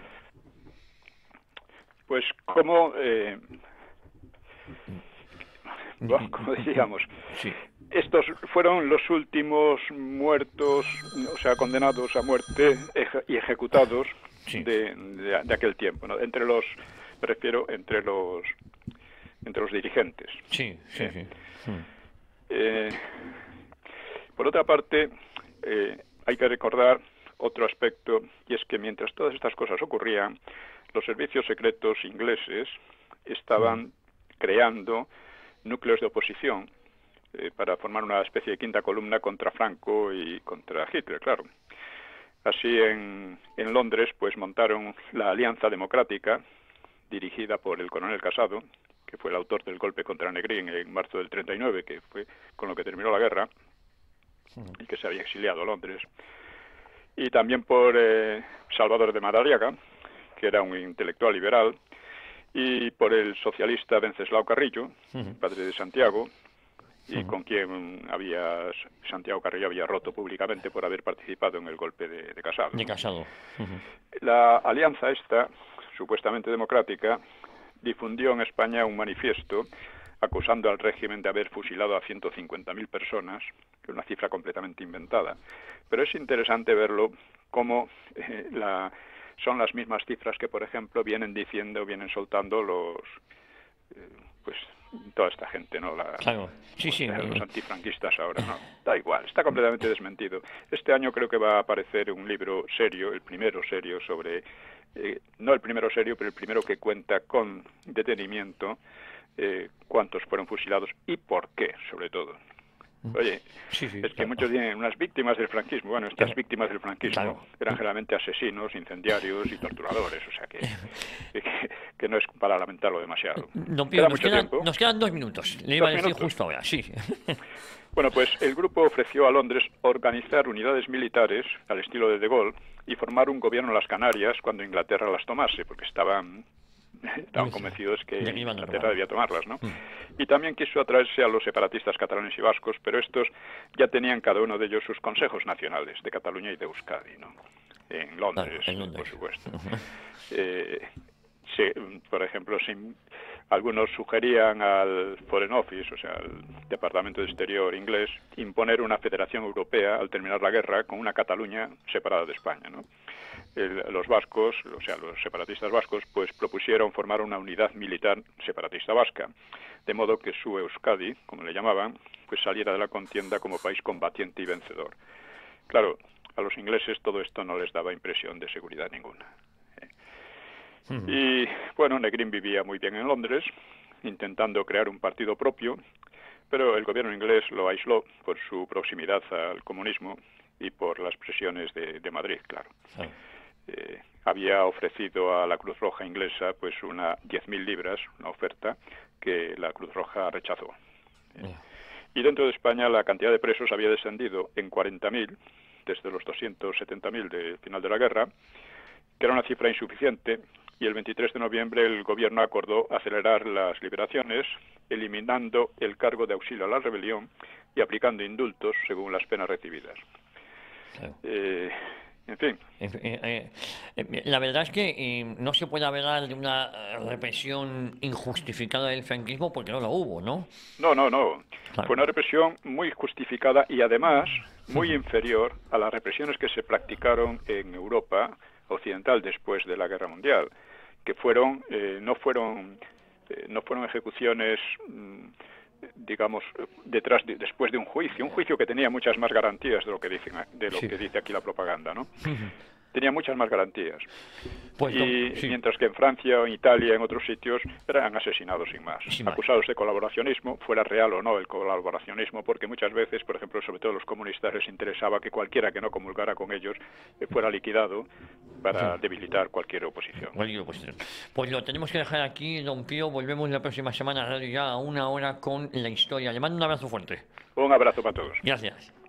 S3: pues como decíamos, estos fueron los últimos muertos, o sea, condenados a muerte y ejecutados de aquel tiempo, ¿no? Entre los dirigentes. Por otra parte, hay que recordar otro aspecto, y es que mientras todas estas cosas ocurrían, los servicios secretos ingleses estaban creando núcleos de oposición para formar una especie de quinta columna contra Franco y contra Hitler, claro. Así en Londres pues montaron la Alianza Democrática, dirigida por el coronel Casado, que fue el autor del golpe contra Negrín en marzo del 39, que fue con lo que terminó la guerra, y que se había exiliado a Londres. Y también por Salvador de Madariaga, que era un intelectual liberal, y por el socialista Venceslao Carrillo, padre de Santiago, y con quien Santiago Carrillo había roto públicamente por haber participado en el golpe de Casado.
S2: De Casado.
S3: La alianza esta, supuestamente democrática, difundió en España un manifiesto acusando al régimen de haber fusilado a 150.000 personas, que es una cifra completamente inventada. Pero es interesante verlo cómo son las mismas cifras que, por ejemplo, vienen soltando toda esta gente, ¿no?
S2: Claro, sí.
S3: Los antifranquistas ahora, ¿no? Da igual, está completamente desmentido. Este año creo que va a aparecer un libro serio, el primero serio sobre... no el primero serio, pero el primero que cuenta con detenimiento cuántos fueron fusilados y por qué, sobre todo. Oye, es que muchos tienen unas víctimas del franquismo. Bueno, estas víctimas del franquismo eran generalmente asesinos, incendiarios y torturadores, o sea que no es para lamentarlo demasiado.
S2: Don Pío, nos quedan 2 minutos. Le iba a decir justo ahora, sí.
S3: Bueno, pues el grupo ofreció a Londres organizar unidades militares al estilo de Gaulle y formar un gobierno en las Canarias cuando Inglaterra las tomase, porque estaban convencidos que Inglaterra debía tomarlas, ¿no? Y también quiso atraerse a los separatistas catalanes y vascos, pero estos ya tenían cada uno de ellos sus consejos nacionales de Cataluña y de Euskadi, ¿no? En Londres, por supuesto. Por ejemplo, algunos sugerían al Foreign Office, o sea, al Departamento de Exterior inglés, imponer una federación europea al terminar la guerra con una Cataluña separada de España, ¿no? Los vascos, o sea, los separatistas vascos, pues propusieron formar una unidad militar separatista vasca, de modo que su Euskadi, como le llamaban, pues saliera de la contienda como país combatiente y vencedor. Claro, a los ingleses todo esto no les daba impresión de seguridad ninguna. Y bueno, Negrín vivía muy bien en Londres, intentando crear un partido propio, pero el gobierno inglés lo aisló por su proximidad al comunismo y por las presiones de Madrid, claro. Había ofrecido a la Cruz Roja inglesa pues 10.000 libras, una oferta que la Cruz Roja rechazó. Y dentro de España la cantidad de presos había descendido en 40.000 desde los 270.000 del final de la guerra, que era una cifra insuficiente, y el 23 de noviembre el gobierno acordó acelerar las liberaciones, eliminando el cargo de auxilio a la rebelión y aplicando indultos según las penas recibidas. En fin.
S2: La verdad es que no se puede hablar de una represión injustificada del franquismo porque no la hubo, ¿no?
S3: No.
S2: Claro.
S3: Fue una represión muy justificada y además muy inferior a las represiones que se practicaron en Europa occidental después de la Guerra Mundial, que no fueron ejecuciones digamos después de un juicio que tenía muchas más garantías de lo que dice aquí la propaganda, ¿no? Tenía muchas más garantías. Mientras que en Francia o en Italia, en otros sitios, eran asesinados sin más. Acusados de colaboracionismo, fuera real o no el colaboracionismo, porque muchas veces, por ejemplo, sobre todo a los comunistas les interesaba que cualquiera que no comulgara con ellos fuera liquidado para debilitar cualquier oposición.
S2: Pues lo tenemos que dejar aquí, don Pío. Volvemos la próxima semana a Radio Ya a 1 hora con la historia. Le mando un abrazo fuerte.
S3: Un abrazo para todos.
S2: Gracias.